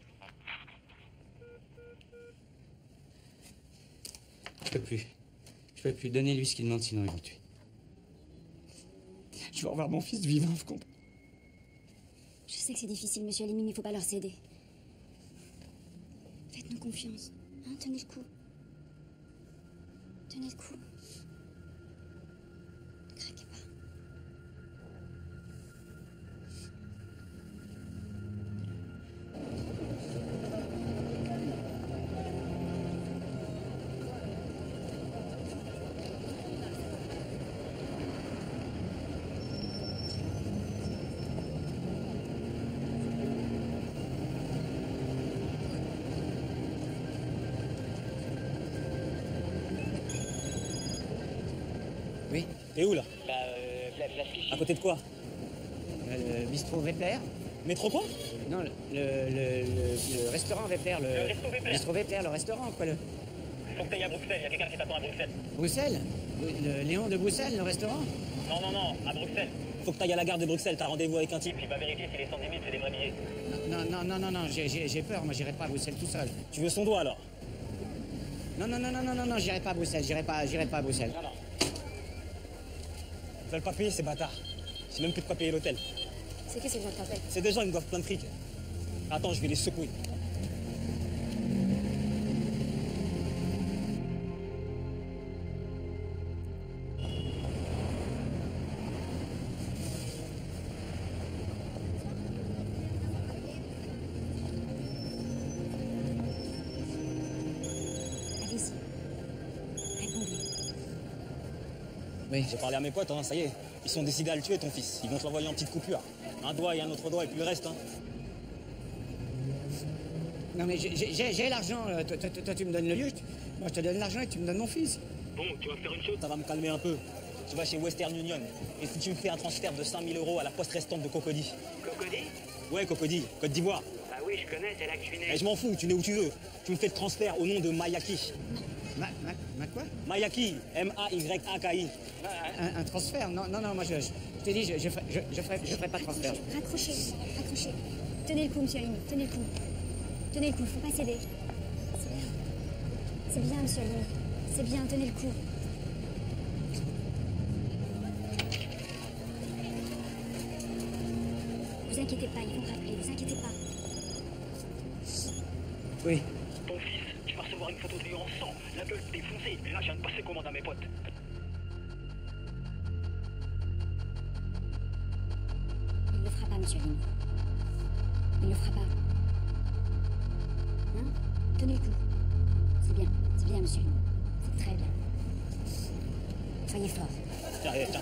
Je peux plus. Je peux plus. Donnez-lui ce qu'il demande, sinon il va me tuer. Je veux revoir mon fils vivant, vous comprenez? Je sais que c'est difficile, monsieur Aline, mais il ne faut pas leur céder. Faites-nous confiance. Hein, tenez le coup. Tenez le coup. Ne craquez pas. Oui. T'es où là? Bah, euh, place Clichy. À côté de quoi? Le bistrot Vepler. Métro quoi? Non, le, le, le, le, le restaurant Vepler. Le, Le resto Vepler. bistrot Vepler, le restaurant, quoi. Le... Faut que t'ailles à Bruxelles, il y a quelqu'un qui t'attend à Bruxelles. Bruxelles? Le Léon de Bruxelles, le restaurant? Non, non, non, à Bruxelles. Faut que t'ailles à la gare de Bruxelles, t'as rendez-vous avec un type. Il va vérifier si les cent dix mille, c'est des vrais billets. Non, non, non, non, non, j'ai- j'ai j'ai peur, moi j'irai pas à Bruxelles tout seul. Tu veux son doigt alors? Non, non, non, non, non, non, non, j'irai pas à Bruxelles, j'irai pas, j'irai pas à Bruxelles. Non, non. Ils veulent pas payer ces bâtards. C'est même plus de quoi payer l'hôtel. C'est qui ces gens qui t'appellent? C'est des gens, ils me doivent plein de fric. Attends, je vais les secouer. Allez-y. Répondez. Oui, j'ai parlé à mes potes, hein, ça y est. Ils sont décidés à le tuer, ton fils. Ils vont te l'envoyer en petite coupure. Un doigt et un autre doigt et puis le reste, hein. Non mais j'ai- j'ai j'ai l'argent, euh, toi, toi, toi, tu me donnes le lieu, je te- moi je te donne l'argent et tu me donnes mon fils. Bon, tu vas faire une chose. Ça va me calmer un peu. Tu vas chez Western Union et si tu me fais un transfert de cinq mille euros à la poste restante de Cocody. Cocody? Ouais, Cocody, Côte d'Ivoire. Bah oui, je connais, c'est là que je suis né. Et je m'en fous, tu n'es où tu veux. Tu me fais le transfert au nom de Mayaki. Ma, ma, ma quoi? Mayaki, M A Y A K I. Un, un transfert? Non, non, non, moi je, je, je t'ai dit, je, je, ferai, je, je, ferai, je ferai pas de transfert. Raccrochez, raccrochez. Tenez le coup, monsieur Aline, tenez le coup. Tenez le coup, faut pas céder. C'est bien. C'est bien, monsieur Aline. C'est bien, tenez le coup. Vous inquiétez pas, ils vont rappeler, vous inquiétez pas. Oui. Ton fils, tu vas recevoir une photo de lui en sang, la gueule défoncée. Et là, je viens de passer commande à mes potes. Il ne le fera pas, monsieur Aline. Il ne le fera pas. Hein? Tenez le coup. C'est bien, c'est bien, monsieur Aline. C'est très bien. Soyez fort. Tiens, tiens.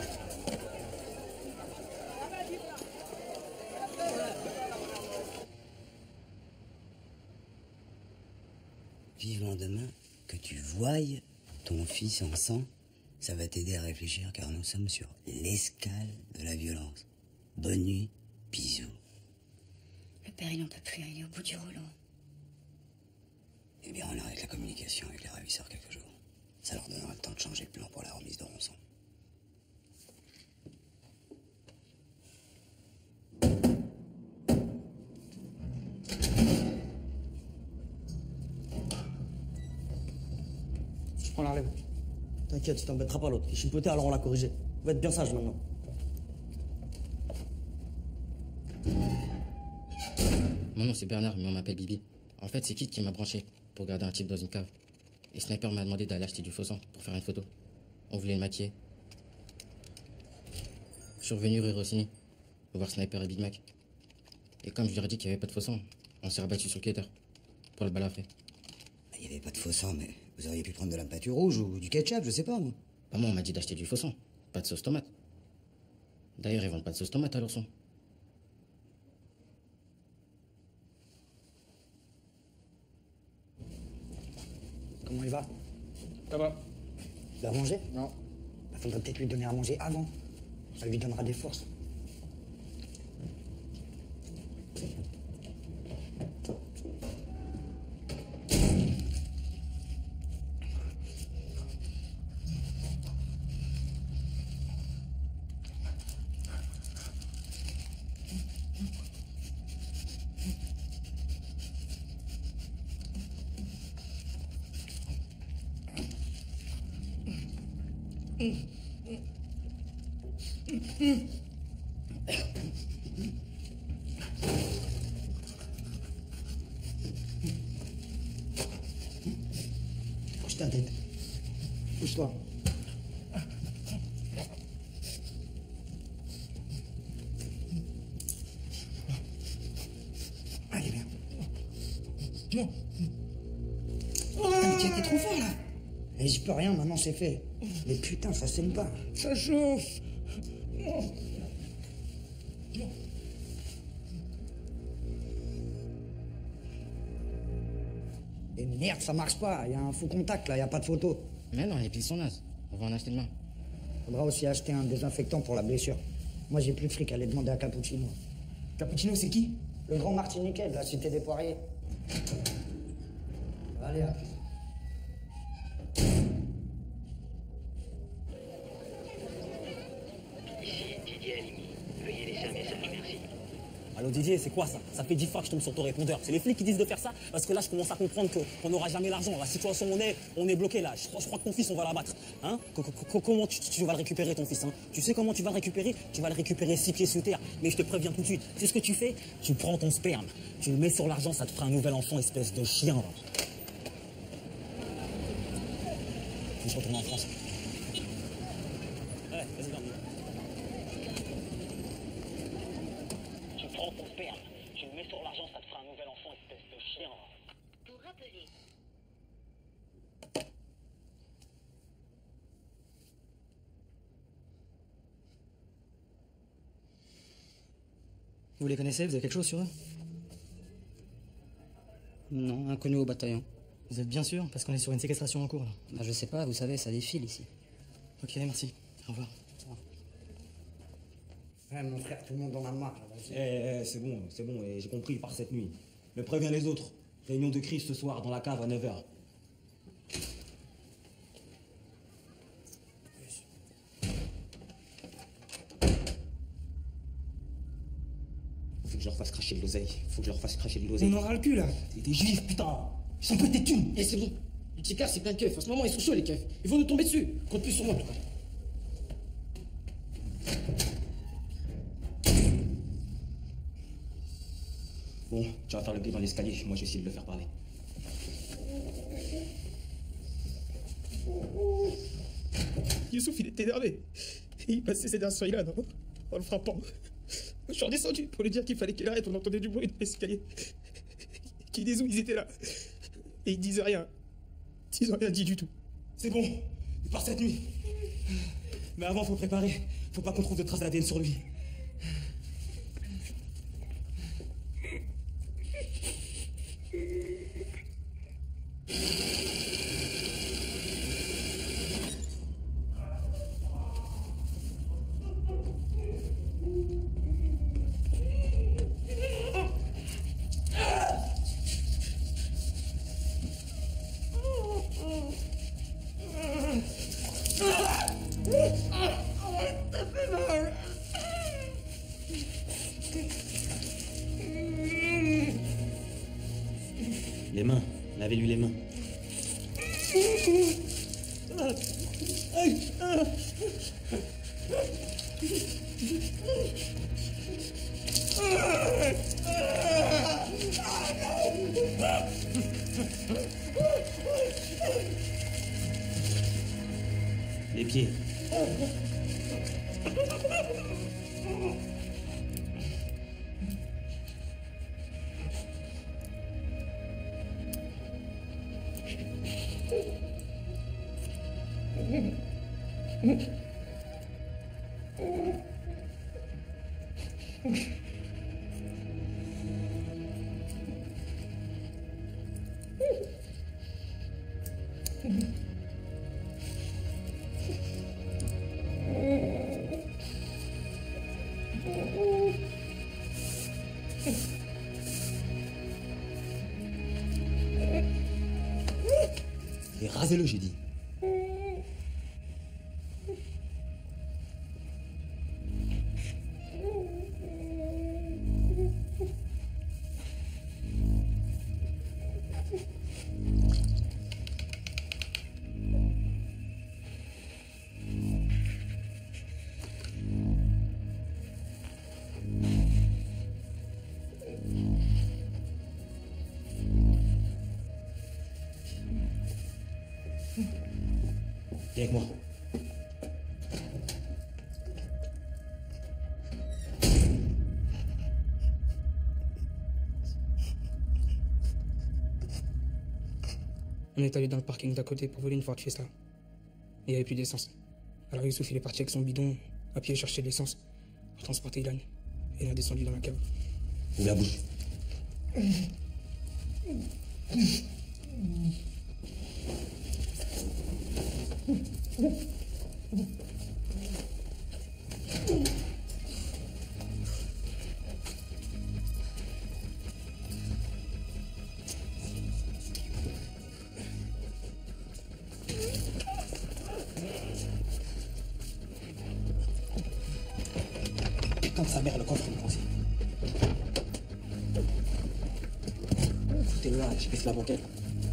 Vivement demain que tu voyes ton fils en sang, ça va t'aider à réfléchir car nous sommes sur l'escale de la violence. Bonne nuit, bisous. Le père, il n'en peut plus, il est au bout du rouleau. Eh bien, on arrête la communication avec les ravisseurs quelques jours. Ça leur donnera le temps de changer de plan pour la remise de rançon. Je prends la relève. T'inquiète, tu t'embêteras pas l'autre. Il est chipoté, alors on l'a corrigé. On va être bien sage maintenant. Mon nom c'est Bernard, mais on m'appelle Bibi. En fait, c'est Kit qui m'a branché pour garder un type dans une cave. Et Sniper m'a demandé d'aller acheter du faux sang pour faire une photo. On voulait le maquiller. Je suis revenu rue Rossini pour voir Sniper et Big Mac. Et comme je leur ai dit qu'il n'y avait pas de faux sang, on s'est rabattu sur le quêteur pour le balafrer. Il n'y avait pas de faux sang, mais vous auriez pu prendre de la pâture rouge ou du ketchup, je sais pas, moi. Bah moi, on m'a dit d'acheter du faux sang, pas de sauce tomate. D'ailleurs, ils vendent pas de sauce tomate à l'ourson. Comment il va? Ça va. Il a mangé? Non. Il faudrait peut-être lui donner à manger avant. Ça lui donnera des forces. Bouge ta tête. Bouge-toi. Allez, viens. Non. Putain, tu étais trop fort, là. Et je peux rien, maintenant c'est fait. Mais putain, ça saigne pas. Ça chauffe. Non. Non. Et merde, ça marche pas. Il y a un faux contact, là. Il y a pas de photo. Mais non, les piles sont nazes. On va en acheter demain. Faudra aussi acheter un désinfectant pour la blessure. Moi, j'ai plus de fric. Allez demander à Cappuccino. Cappuccino, c'est qui? Le grand Martiniquais de la Cité des Poiriers. Allez, à plus. Allô Didier, c'est quoi ça? Ça fait dix fois que je tombe sur ton répondeur. C'est les flics qui disent de faire ça parce que là, je commence à comprendre que- qu'on n'aura jamais l'argent. La situation où on est, on est bloqué là. Je crois, je crois que ton fils, on va l'abattre. Hein? Co- co- co- Comment tu, tu vas le récupérer, ton fils, hein? Tu sais comment tu vas le récupérer? Tu vas le récupérer six pieds sous terre. Mais je te préviens tout de suite. C'est ce que tu fais? Tu prends ton sperme, tu le mets sur l'argent, ça te fera un nouvel enfant, espèce de chien. Va. Faut que je retourne en France. Ouais, vas-y, viens. Tu prends ton sperme, tu le mets sur l'argent, ça te fera un nouvel enfant, espèce de chien. Pour rappeler. Vous les connaissez? Vous avez quelque chose sur eux? Non, inconnu au bataillon. Vous êtes bien sûr? Parce qu'on est sur une séquestration en cours, là. Bah, je sais pas, vous savez, ça défile ici. Ok, merci. Au revoir. Ouais, mon frère, tout le monde en a marre, là. Vas-y. Eh, eh, c'est bon, c'est bon, et j'ai compris, il part cette nuit. Mais préviens les autres. Réunion de crise ce soir dans la cave à neuf heures. Faut que je leur fasse cracher de l'oseille. Faut que je leur fasse cracher de l'oseille. On aura le cul, là. T'es des juifs, putain. Ils sont peut-être thunes. Eh, c'est bon. Le ticard, c'est plein de keufs. En ce moment, ils sont chauds, les keufs. Ils vont nous tomber dessus. Compte plus sur moi, en tout cas. Bon, tu vas faire le bruit dans l'escalier. Moi, je vais essayer de le faire parler. Youssouf, il était énervé. Il passait ses dernières soirées là, non? En le frappant. Je suis redescendu pour lui dire qu'il fallait qu'il arrête. On entendait du bruit dans l'escalier. Qui disait où ils étaient là. Et ils disaient rien. Ils ont rien dit du tout. C'est bon. Il part cette nuit. Mais avant, faut préparer. Faut pas qu'on trouve de traces d'A D N sur lui. Les mains. Lavez-lui les mains. Les pieds. Et rasez-le, j'ai dit. Viens avec moi. On est allé dans le parking d'à côté pour voler une Ford Fiesta. Il n'y avait plus d'essence. Alors Youssouf, il est parti avec son bidon, à pied chercher de l'essence, pour transporter Ilan. Et il a descendu dans la cave. Ouvre la bouche. Quand sa mère, le coffre est commencé. Foutez-le là, je baisse la banquette.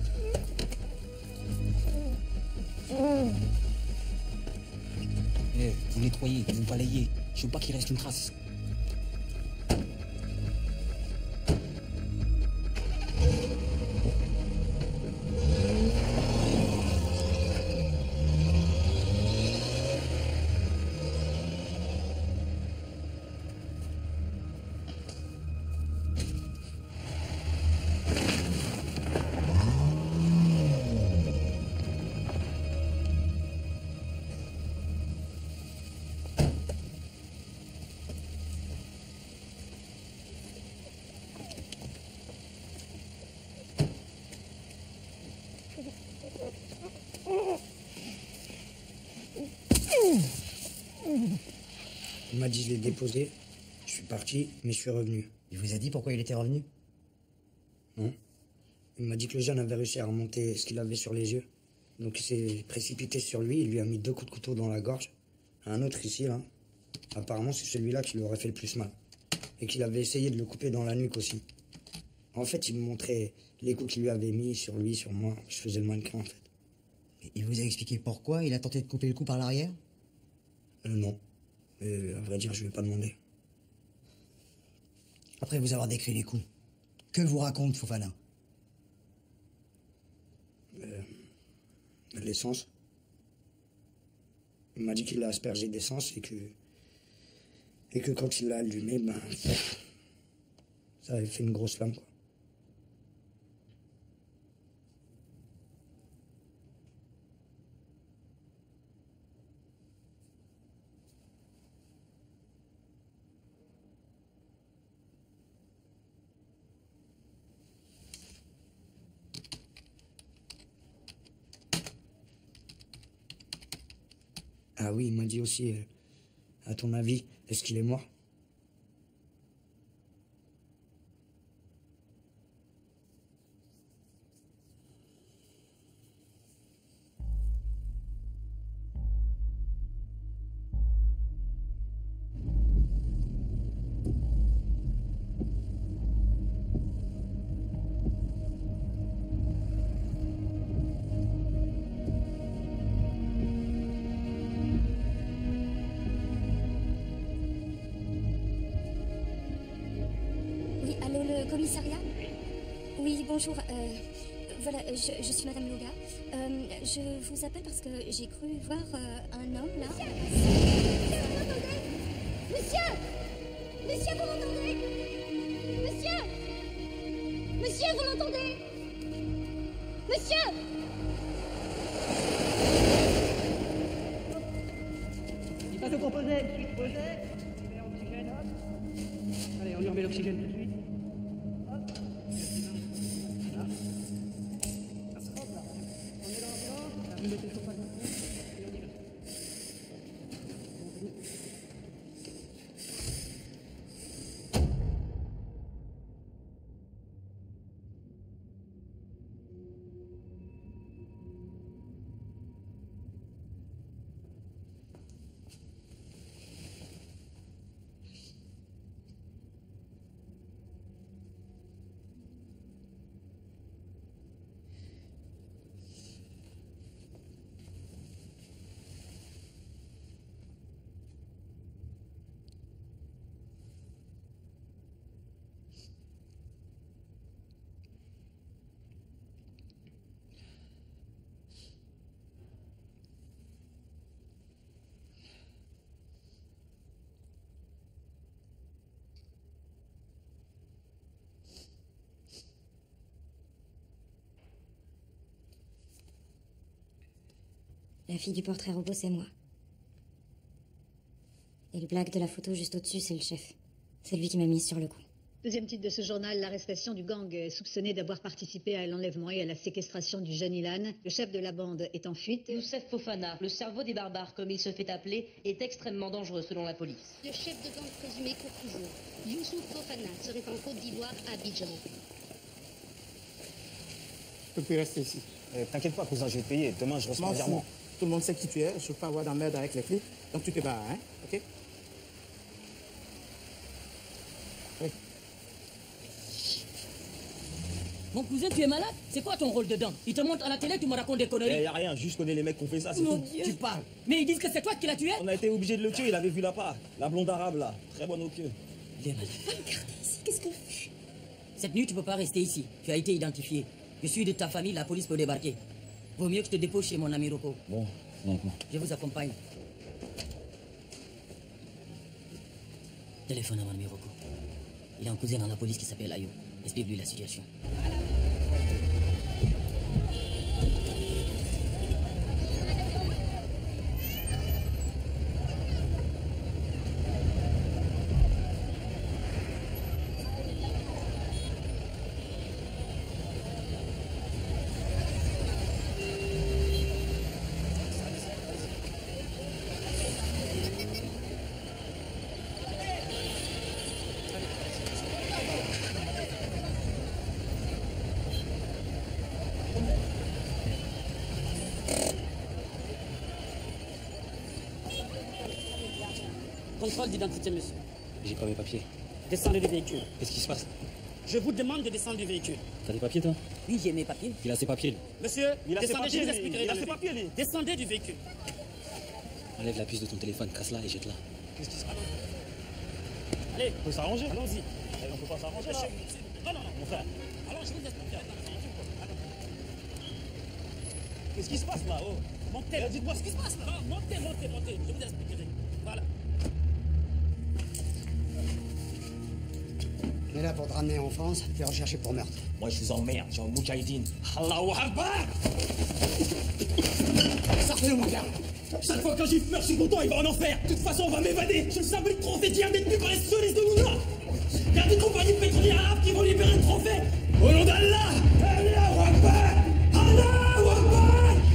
Eh, vous nettoyez, vous balayez. Je veux pas qu'il reste une trace. Il m'a dit je l'ai déposé, je suis parti, mais je suis revenu. Il vous a dit pourquoi il était revenu? Non. Il m'a dit que le jeune avait réussi à remonter ce qu'il avait sur les yeux. Donc il s'est précipité sur lui, il lui a mis deux coups de couteau dans la gorge. Un autre ici, là. Apparemment, c'est celui-là qui lui aurait fait le plus mal. Et qu'il avait essayé de le couper dans la nuque aussi. En fait, il me montrait les coups qu'il lui avait mis sur lui, sur moi. Je faisais le mannequin, en fait. Et il vous a expliqué pourquoi il a tenté de couper le cou par l'arrière? Euh, non. Mais à vrai dire, je ne vais pas demander. Après vous avoir décrit les coups, que vous raconte Fofana? euh, De l'essence. Il m'a dit qu'il l'a aspergé d'essence et que... Et que quand il l'a allumé, ben... ça avait fait une grosse flamme, quoi. Ah oui, il m'a dit aussi, euh, à ton avis, est-ce qu'il est mort? Oui, allô, le commissariat? Oui, bonjour. euh, voilà, euh, je, je suis Madame Loga. Euh, je vous appelle parce que j'ai cru voir euh, un homme là. Monsieur! Monsieur, vous m'entendez? Monsieur! Monsieur, vous m'entendez? Monsieur! Il passe au composé, suite posé. Oxygène, hop. Allez, on lui remet l'oxygène tout de suite. Hop. Voilà. Hop là. On est dans l'ambulance, là, vous mettez le chauffage en fond, et on y va. La fille du portrait robot, c'est moi. Et le black de la photo juste au-dessus, c'est le chef. C'est lui qui m'a mise sur le coup. Deuxième titre de ce journal, l'arrestation du gang soupçonné d'avoir participé à l'enlèvement et à la séquestration du jeune Ilan. Le chef de la bande est en fuite. Youssef Fofana, le cerveau des barbares comme il se fait appeler, est extrêmement dangereux selon la police. Le chef de gang présumé court toujours. Youssouf Fofana serait en Côte d'Ivoire, à Abidjan. Je peux plus rester ici. Euh, T'inquiète pas, cousin, je vais te payer. Demain, je reçois un virement. Tout le monde sait qui tu es. Je ne veux pas avoir d'emmerde avec les flics. Donc tu te barres, hein? Ok? Oui. Mon cousin, tu es malade? C'est quoi ton rôle dedans? Il te montre à la télé, tu me racontes des conneries. Eh, y a rien, juste connais les mecs qui ont fait ça, c'est Mon tout. Dieu. Tu parles. Mais ils disent que c'est toi qui l'as tué? On a été obligé de le tuer, il avait vu la part. La blonde arabe, là. Très bonne au queue. Il est malade. Regardez ici, qu'est-ce que fait? Cette nuit, tu peux pas rester ici. Tu as été identifié. Je suis de ta famille, la police peut débarquer. Vaut mieux que je te dépose chez mon ami Rocco. Bon, viens avec moi. Je vous accompagne. Téléphone à mon ami Rocco. Il a un cousin dans la police qui s'appelle Ayo. Explique-lui la situation. Contrôle d'identité, monsieur. J'ai pas mes papiers. Descendez du véhicule. Qu'est-ce qui se passe? Je vous demande de descendre du véhicule. T'as des papiers, toi? Oui, j'ai mes papiers. Il a ses papiers, lui. Monsieur, Il a ses descendez, papiers, je vous lui. expliquerai Il a dans ses le papiers, véhicule. lui. Descendez du véhicule. Enlève la puce de ton téléphone, casse-la et jette-la. Qu'est-ce qui se passe? Allez, On peut s'arranger. Allons-y. Eh, On peut pas s'arranger, là. Non, non, non. Mon frère. Alors, je vous explique. Qu'est-ce qui se passe, là? Oh. Montez, là. Dites-moi ce qui se passe, là. Non, montez, montez, montez. Je vous expliquerai. Voilà. Tu es là pour te ramener en France, tu es recherché pour meurtre. Moi, je vous emmerde, j'ai un Moudjahidine. Allahu Akbar! Sortez-le, mon gars! Chaque fois qu'un juif meurt, je suis content, il va en enfer! De toute façon, on va m'évader! Je le savais, le trophée qui est détenu par les sionistes de Mouna! Il y a des compagnies pétrolières arabes qui vont libérer le trophée! Au nom d'Allah! Allahu Akbar! Allahu Akbar!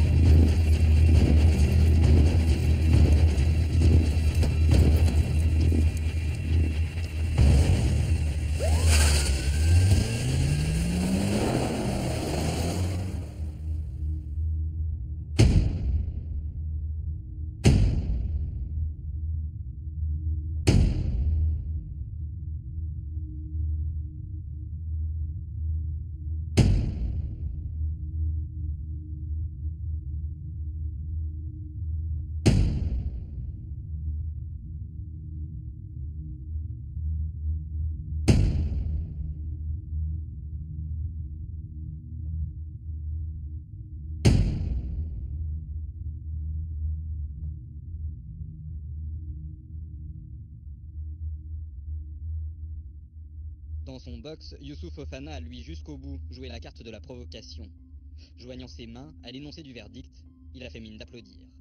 Dans son box, Youssouf Fofana a lui jusqu'au bout joué la carte de la provocation. Joignant ses mains à l'énoncé du verdict, il a fait mine d'applaudir.